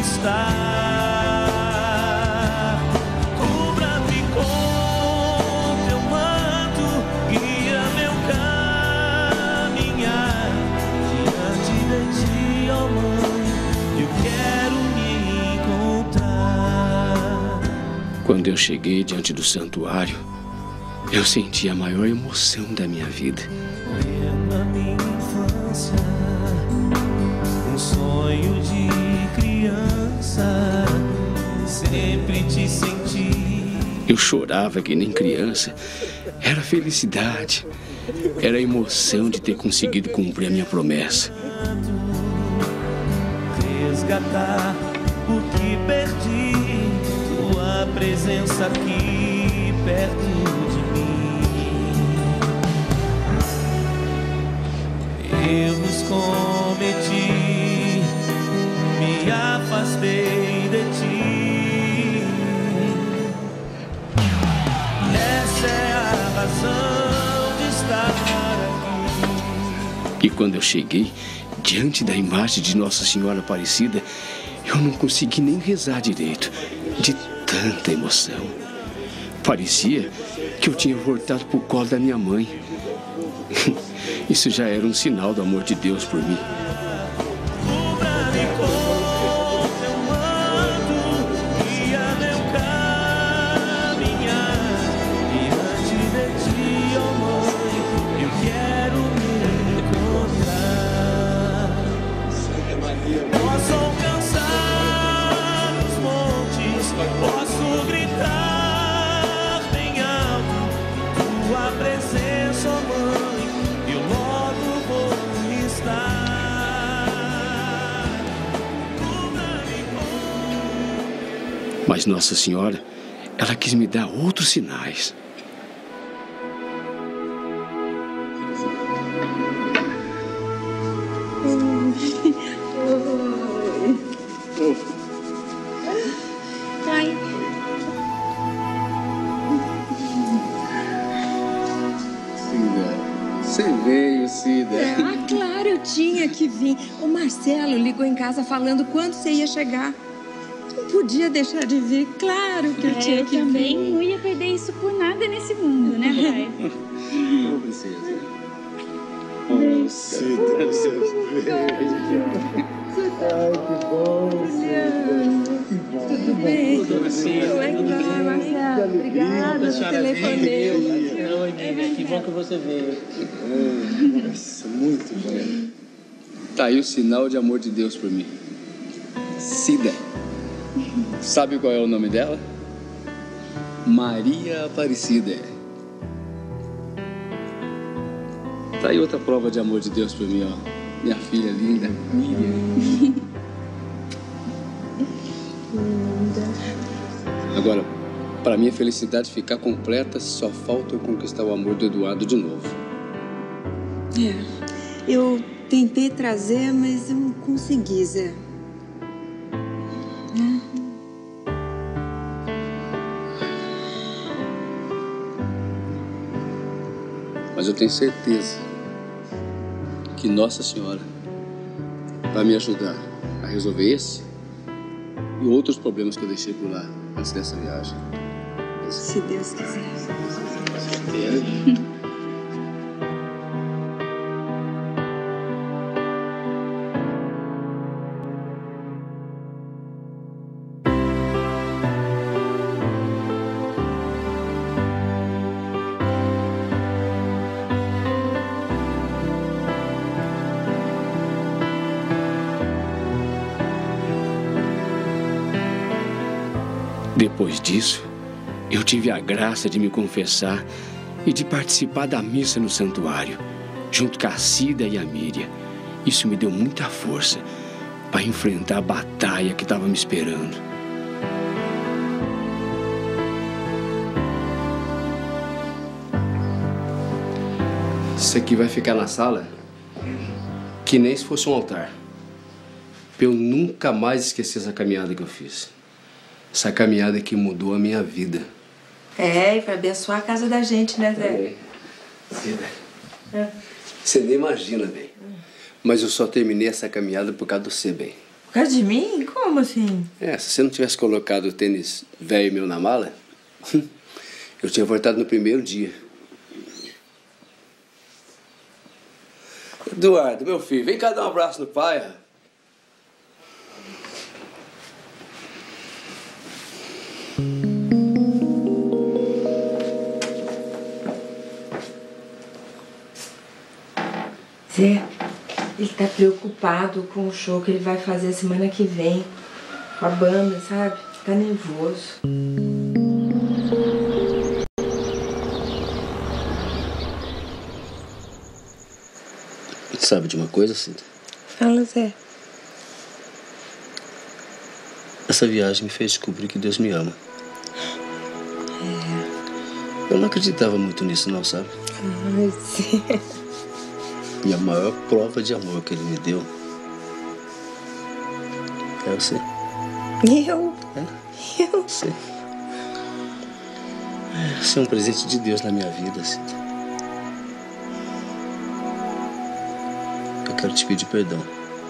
estar. Cubra-me com teu manto, guia meu caminhar diante de ti, ó Mãe, eu quero me encontrar. Quando eu cheguei diante do santuário, eu senti a maior emoção da minha vida. Na minha infância, um sonho de criança, sempre te senti. Eu chorava que nem criança. Era felicidade. Era a emoção de ter conseguido cumprir a minha promessa. Resgatar o que perdi, tua presença aqui perto de mim. Erros cometi, me afastei de ti. Essa é a razão de estar aqui. E quando eu cheguei diante da imagem de Nossa Senhora Aparecida, eu não consegui nem rezar direito, de tanta emoção. Parecia que eu tinha voltado pro colo da minha mãe. Isso já era um sinal do amor de Deus por mim. Cubra-me com teu manto, guia meu caminhar diante de ti, ó Mãe, eu quero me encontrar. Posso alcançar os montes, posso gritar bem alto tua presença, ó Mãe, eu logo vou estar. Cubra-me com. Mas Nossa Senhora, ela quis me dar outros sinais. Ai. Você veio, Cida. Ah, claro, eu tinha que vir. O Marcelo ligou em casa falando quando você ia chegar. Não podia deixar de vir. Claro que eu É, tinha eu que também vir. não ia perder isso por nada nesse mundo, né, pai? Ô, princesa. Oh, Cida, você veio. Ai, que bom, Tudo bem? Tudo bem. Como é que vai, Marcelo? Obrigada por telefonema. Oi, amiga, que bom que você veio. Nossa, muito bom. Tá aí o sinal de amor de Deus por mim. Cida. Sabe qual é o nome dela? Maria Aparecida. Tá aí outra prova de amor de Deus por mim, ó. Minha filha linda, Miriam. Agora, Para minha felicidade ficar completa, só falta eu conquistar o amor do Eduardo de novo. É, eu tentei trazer, mas eu não consegui, Zé. Mas eu tenho certeza que Nossa Senhora vai me ajudar a resolver esse e outros problemas que eu deixei por lá antes dessa viagem. Se Deus quiser. Depois disso, eu tive a graça de me confessar e de participar da missa no santuário, junto com a Cida e a Miriam. Isso me deu muita força para enfrentar a batalha que estava me esperando. Isso aqui vai ficar na sala que nem se fosse um altar, para eu nunca mais esquecer essa caminhada que eu fiz. Essa caminhada que mudou a minha vida. É, e vai abençoar a casa da gente, né, Zé? É. Cida, é. Você nem imagina, bem. Mas eu só terminei essa caminhada por causa do você, bem. Por causa de mim? Como assim? É, se você não tivesse colocado o tênis velho meu na mala, eu tinha voltado no primeiro dia. Eduardo, meu filho, vem cá dar um abraço no pai. Zé, ele tá preocupado com o show que ele vai fazer a semana que vem. Com a banda, sabe? Tá nervoso. Sabe de uma coisa, Cida? Fala, Zé. Essa viagem me fez descobrir que Deus me ama. É. Eu não acreditava muito nisso, não, sabe? Ai, Zé. E a maior prova de amor que ele me deu é você. Eu? É? Eu? Você. É, você é um presente de Deus na minha vida, Cida. Eu quero te pedir perdão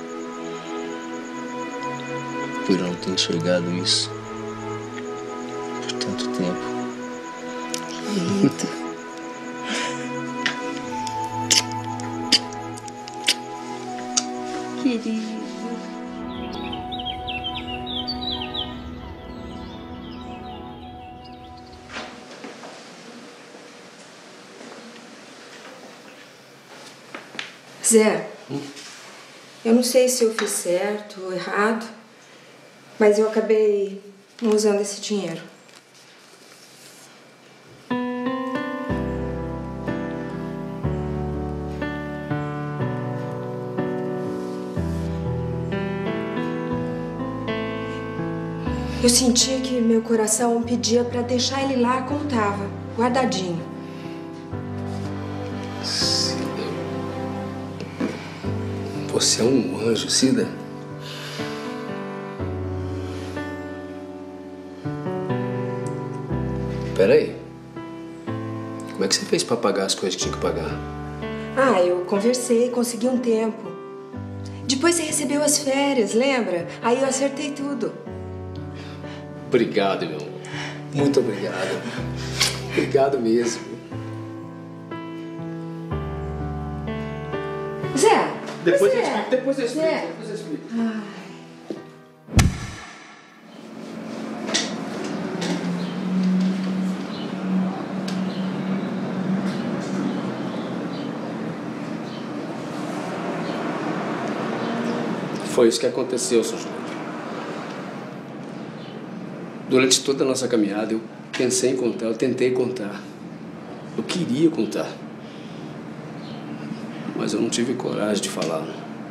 por eu não ter enxergado isso por tanto tempo. Eita. Querido. Zé, hum? Eu não sei se eu fiz certo ou errado, mas eu acabei não usando esse dinheiro. Eu sentia que meu coração pedia pra deixar ele lá como tava, guardadinho. Cida. Você é um anjo, Cida. Peraí. Como é que você fez pra pagar as coisas que tinha que pagar? Ah, eu conversei, consegui um tempo. Depois você recebeu as férias, lembra? Aí eu acertei tudo. Obrigado, meu amor. Muito obrigado. Obrigado mesmo. Zé! Depois Zé, eu explico, depois eu explico, Zé. depois eu explico. Ai. Foi isso que aconteceu, seu Júlio. Durante toda a nossa caminhada, eu pensei em contar, eu tentei contar. Eu queria contar. Mas eu não tive coragem de falar.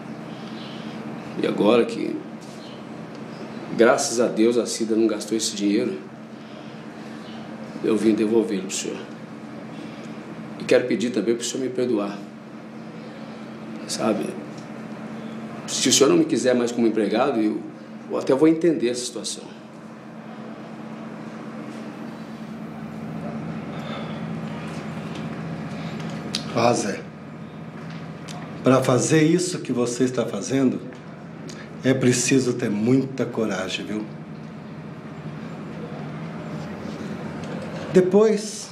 E agora que, graças a Deus, a Cida não gastou esse dinheiro, eu vim devolvê-lo para o senhor. E quero pedir também para o senhor me perdoar. Sabe? Se o senhor não me quiser mais como empregado, eu, eu até vou entender essa situação. Ah, Zé, para fazer isso que você está fazendo, é preciso ter muita coragem, viu? Depois,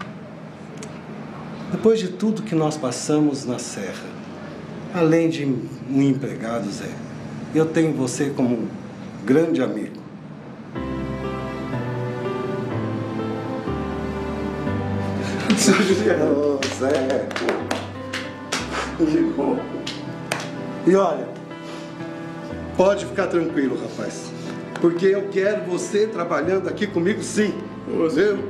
depois de tudo que nós passamos na Serra, além de um empregado, Zé, eu tenho você como um grande amigo. Ô, Zé. Que bom. E olha, pode ficar tranquilo, rapaz. Porque eu quero você trabalhando aqui comigo, sim. Viu?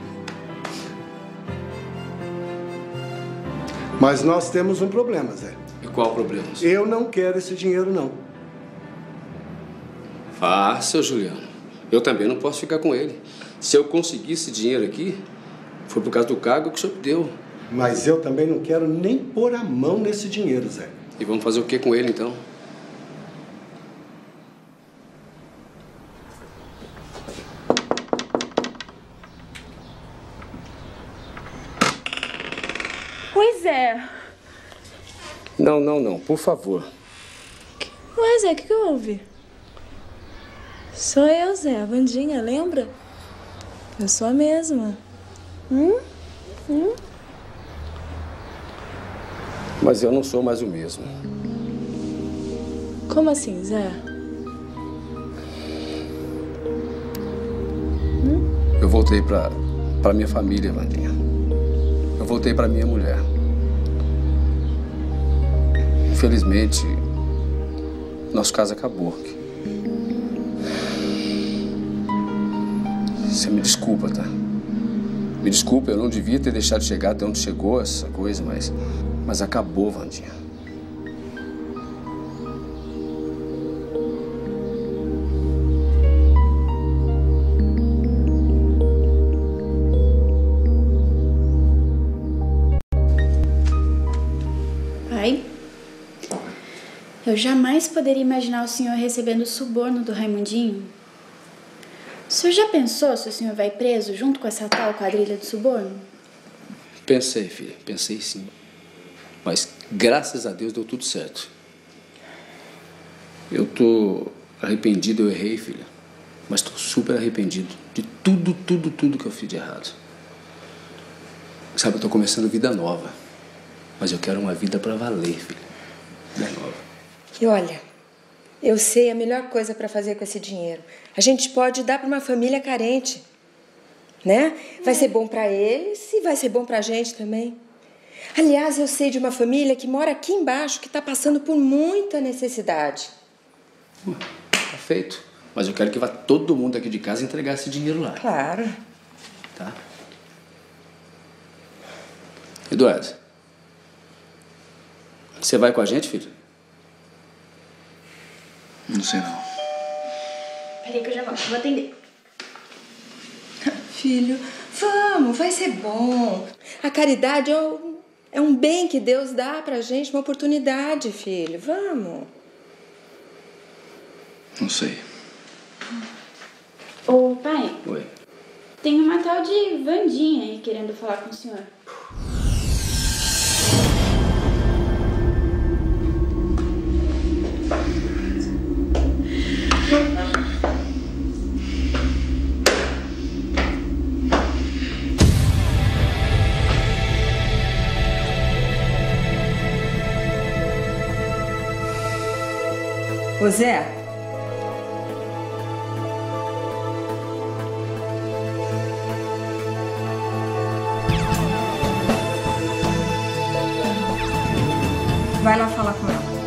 Mas nós temos um problema, Zé. E qual o problema? Eu não quero esse dinheiro, não. Ah, seu Juliano, eu também não posso ficar com ele. Se eu conseguir esse dinheiro aqui, foi por causa do cargo que o senhor deu. Mas eu também não quero nem pôr a mão nesse dinheiro, Zé. E vamos fazer o que com ele, então? Pois é. Não, não, não. Por favor. Ué, Zé, o que, que houve? Sou eu, Zé, a Vandinha, lembra? Eu sou a mesma. Hum? Hum? Mas eu não sou mais o mesmo. Como assim, Zé? Hum? Eu voltei pra, pra minha família, Vandinha. Eu voltei pra minha mulher. Infelizmente, nosso caso acabou. Você me desculpa, tá? Me desculpa, eu não devia ter deixado de chegar até onde chegou essa coisa, mas... Mas acabou, Vandinha. Pai, eu jamais poderia imaginar o senhor recebendo o suborno do Raimundinho. O senhor já pensou se o senhor vai preso junto com essa tal quadrilha do suborno? Pensei, filha, pensei sim. Mas, graças a Deus, deu tudo certo. Eu tô arrependido, eu errei, filha. Mas tô super arrependido de tudo, tudo, tudo que eu fiz de errado. Sabe, eu tô começando vida nova. Mas eu quero uma vida pra valer, filha. Vida nova. E olha, eu sei a melhor coisa pra fazer com esse dinheiro. A gente pode dar pra uma família carente, né? Vai ser bom pra eles e vai ser bom pra gente também. Aliás, eu sei de uma família que mora aqui embaixo que está passando por muita necessidade. Tá feito. Mas eu quero que vá todo mundo aqui de casa entregar esse dinheiro lá. Claro. Tá? Eduardo, você vai com a gente, filho? Não sei, não. Peraí que eu já volto, vou atender. Filho, vamos, vai ser bom. A caridade é um... É um bem que Deus dá pra gente, uma oportunidade, filho. Vamos. Não sei. Ô, pai. Oi. Tem uma tal de Vandinha aí querendo falar com o senhor. Ô, Zé. Vai lá falar com ela.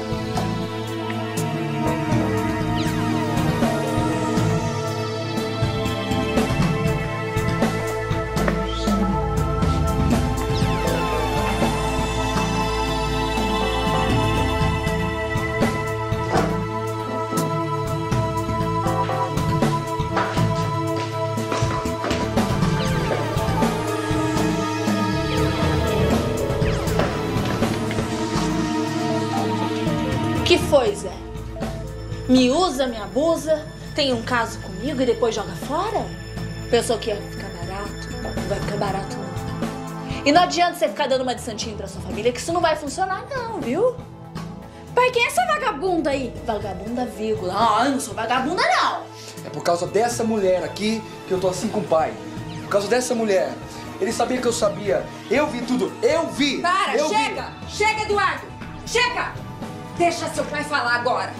Que foi, Zé? Me usa, me abusa, tem um caso comigo e depois joga fora? Pensou que ia ficar barato? Não vai ficar barato, não. E não adianta você ficar dando uma de santinho pra sua família, que isso não vai funcionar, não, viu? Pai, quem é essa vagabunda aí? Vagabunda, vírgula. Ah, eu não sou vagabunda, não. É por causa dessa mulher aqui que eu tô assim com o pai. Por causa dessa mulher. Ele sabia que eu sabia. Eu vi tudo. Eu vi. Para, eu chega. Vi. Chega, Eduardo. Chega. Deixa seu pai falar agora.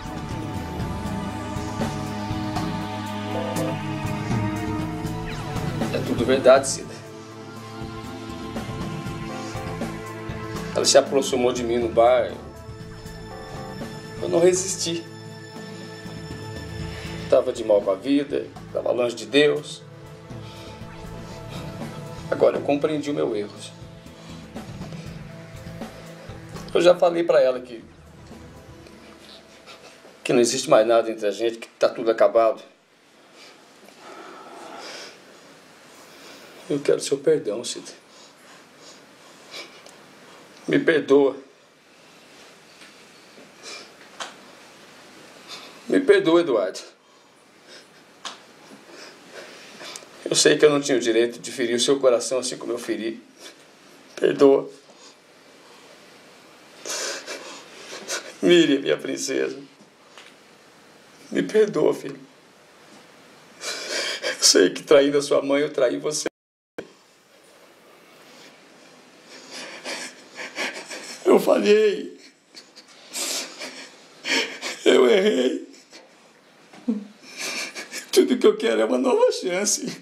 É tudo verdade, Cida. Ela se aproximou de mim no bar. Eu não resisti. Tava de mal com a vida, tava longe de Deus. Agora eu compreendi o meu erro. Eu já falei pra ela que que não existe mais nada entre a gente, que tá tudo acabado. Eu quero seu perdão, Cida. Me perdoa. Me perdoa, Eduardo. Eu sei que eu não tinha o direito de ferir o seu coração assim como eu feri. Perdoa. Miriam, minha princesa. Me perdoa, filho. Eu sei que traindo a sua mãe, eu traí você. Eu falhei. Eu errei. Tudo que eu quero é uma nova chance.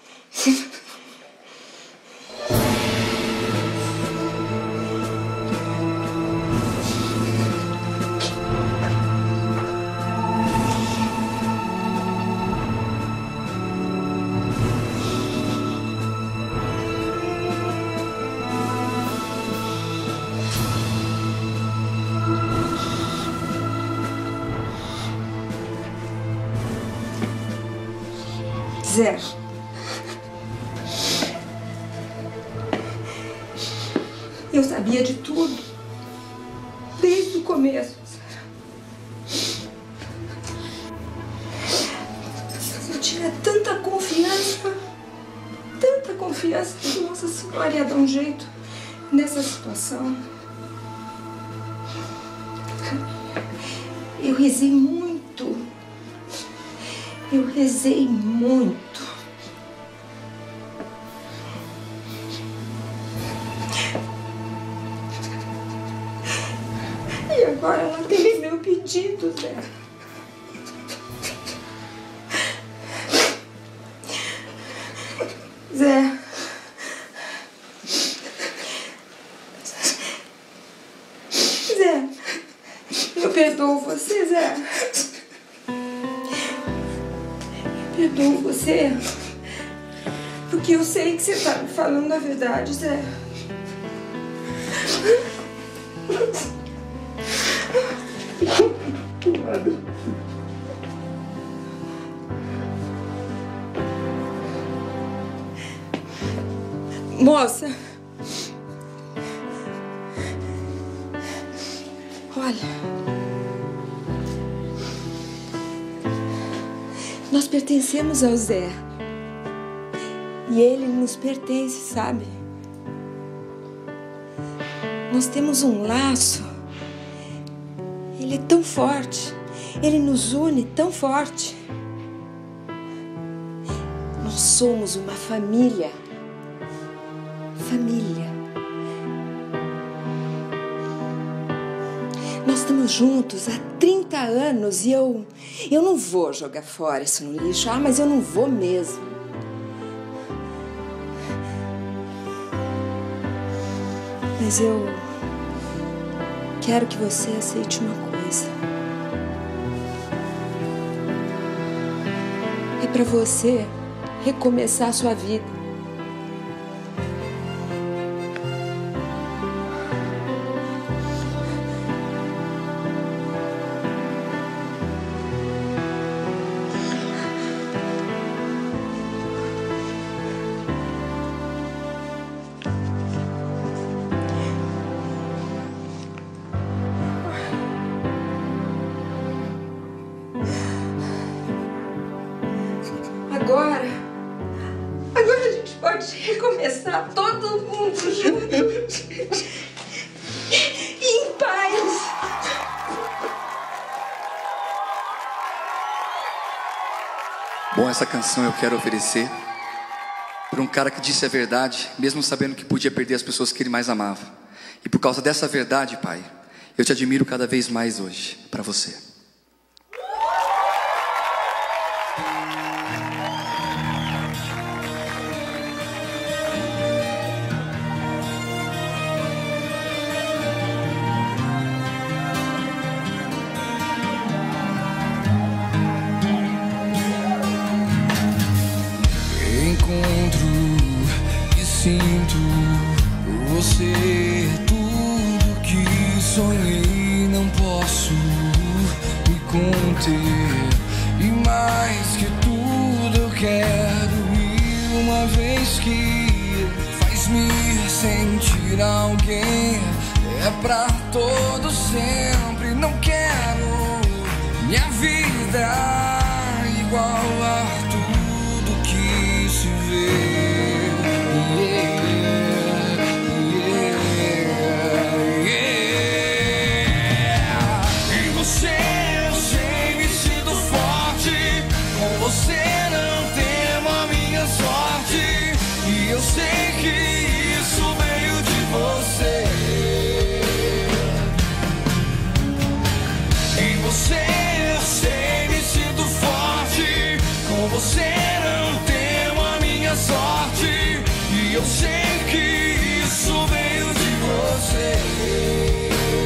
Zé. Eu sabia de tudo. Desde o começo. Eu tinha tanta confiança. Tanta confiança que Nossa Senhora ia dar um jeito nessa situação. Eu rezei muito. Eu rezei muito. E agora ela teve meu pedido, Zé. Zé. Zé. Eu perdoo você, Zé. Perdoo você, porque eu sei que você tá me falando a verdade, Zé. Moça, olha. Nós pertencemos ao Zé. E ele nos pertence, sabe? Nós temos um laço. Ele é tão forte. Ele nos une tão forte. Nós somos uma família. Família. Nós estamos juntos há trinta anos e eu, eu não vou jogar fora isso no lixo. Ah, mas eu não vou mesmo. Mas eu quero que você aceite uma coisa. É pra você recomeçar a sua vida. recomeçar todo mundo junto. E em paz. Bom, essa canção eu quero oferecer para um cara que disse a verdade, mesmo sabendo que podia perder as pessoas que ele mais amava. E por causa dessa verdade, Pai, eu te admiro cada vez mais hoje, para você. Encontro e sinto você é tudo que sonhei, não posso me conter. E mais que tudo eu quero ir, uma vez que faz-me sentir alguém. É pra todo sempre, não quero minha vida igual a tudo que se vê. Você não temo a minha sorte, e eu sei que isso veio de você. Em você eu sei, me sinto forte. Com você não temo a minha sorte, e eu sei que isso veio de você.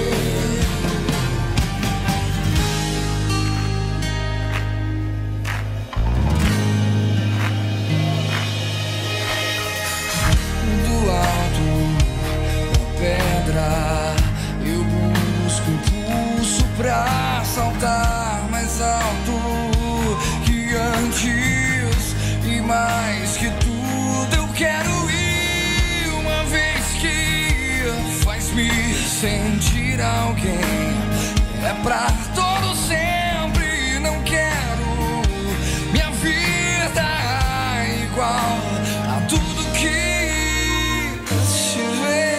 Eu busco impulso pra saltar mais alto que antes. E mais que tudo eu quero ir, uma vez que faz-me sentir alguém. É pra todo sempre, não quero minha vida igual a tudo que se vê.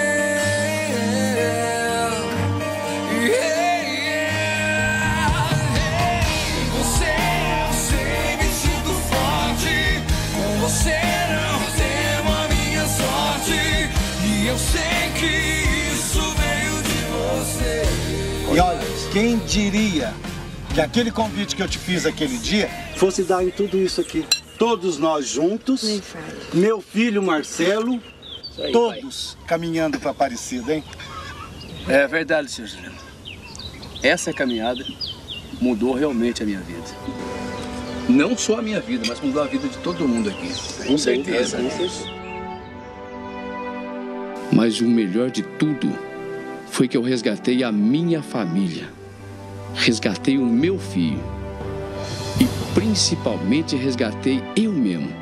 Você não temo a minha sorte, e eu sei que isso veio de você. E olha, quem diria que aquele convite que eu te fiz aquele dia fosse dar em tudo isso aqui. Todos nós juntos, meu filho Marcelo, aí, todos pai. Caminhando para Aparecida, hein? É verdade, senhor Juliano. Essa caminhada mudou realmente a minha vida. Não só a minha vida, mas mudou a vida de todo mundo aqui. Com certeza. Mas o melhor de tudo foi que eu resgatei a minha família. Resgatei o meu filho. E principalmente resgatei eu mesmo.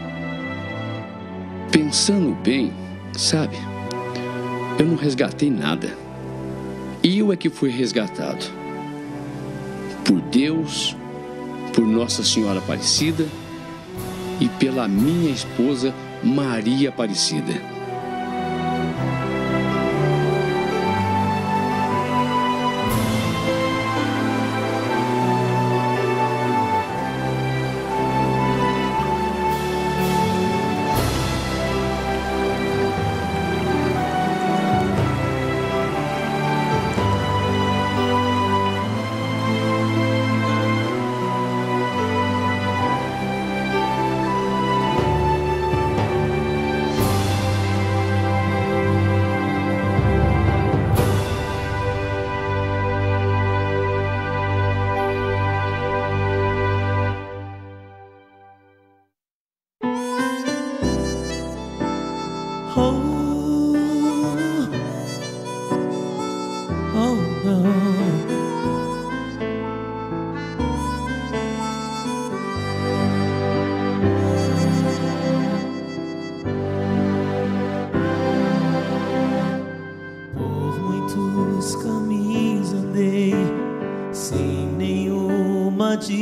Pensando bem, sabe? Eu não resgatei nada. Eu é que fui resgatado. Por Deus, por Nossa Senhora Aparecida e pela minha esposa Maria Aparecida.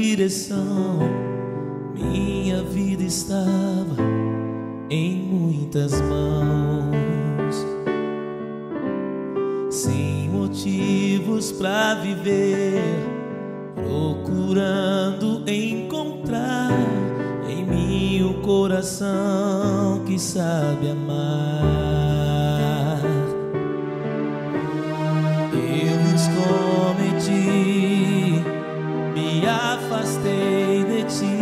Minha vida estava em muita muitas mãos, sem motivos pra viver, procurando encontrar em mim o coração que sabe amar. Erros cometi, me afastei de ti.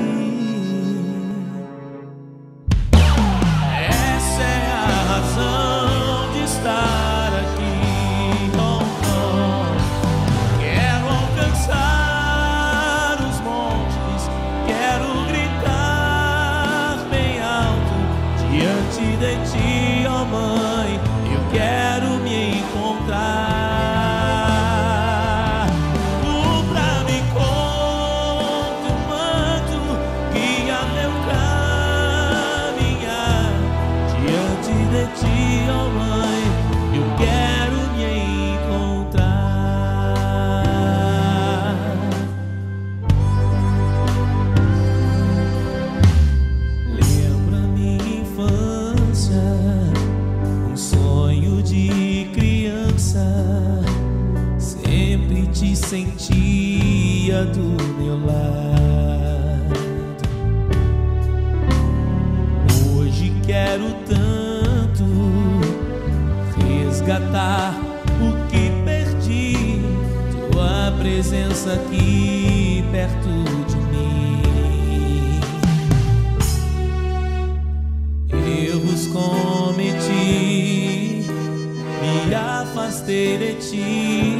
Essa é a razão de estar aqui. Oh, oh. Quero alcançar os montes, quero gritar bem alto diante de ti, ó mãe. Eu quero me encontrar. Oh mãe, eu quero me encontrar. Lembra minha infância, um sonho de criança. Sempre te sentia do meu lado. Hoje quero tanto resgatar o que perdi, tua presença aqui perto de mim. Erros cometi, me afastei de ti.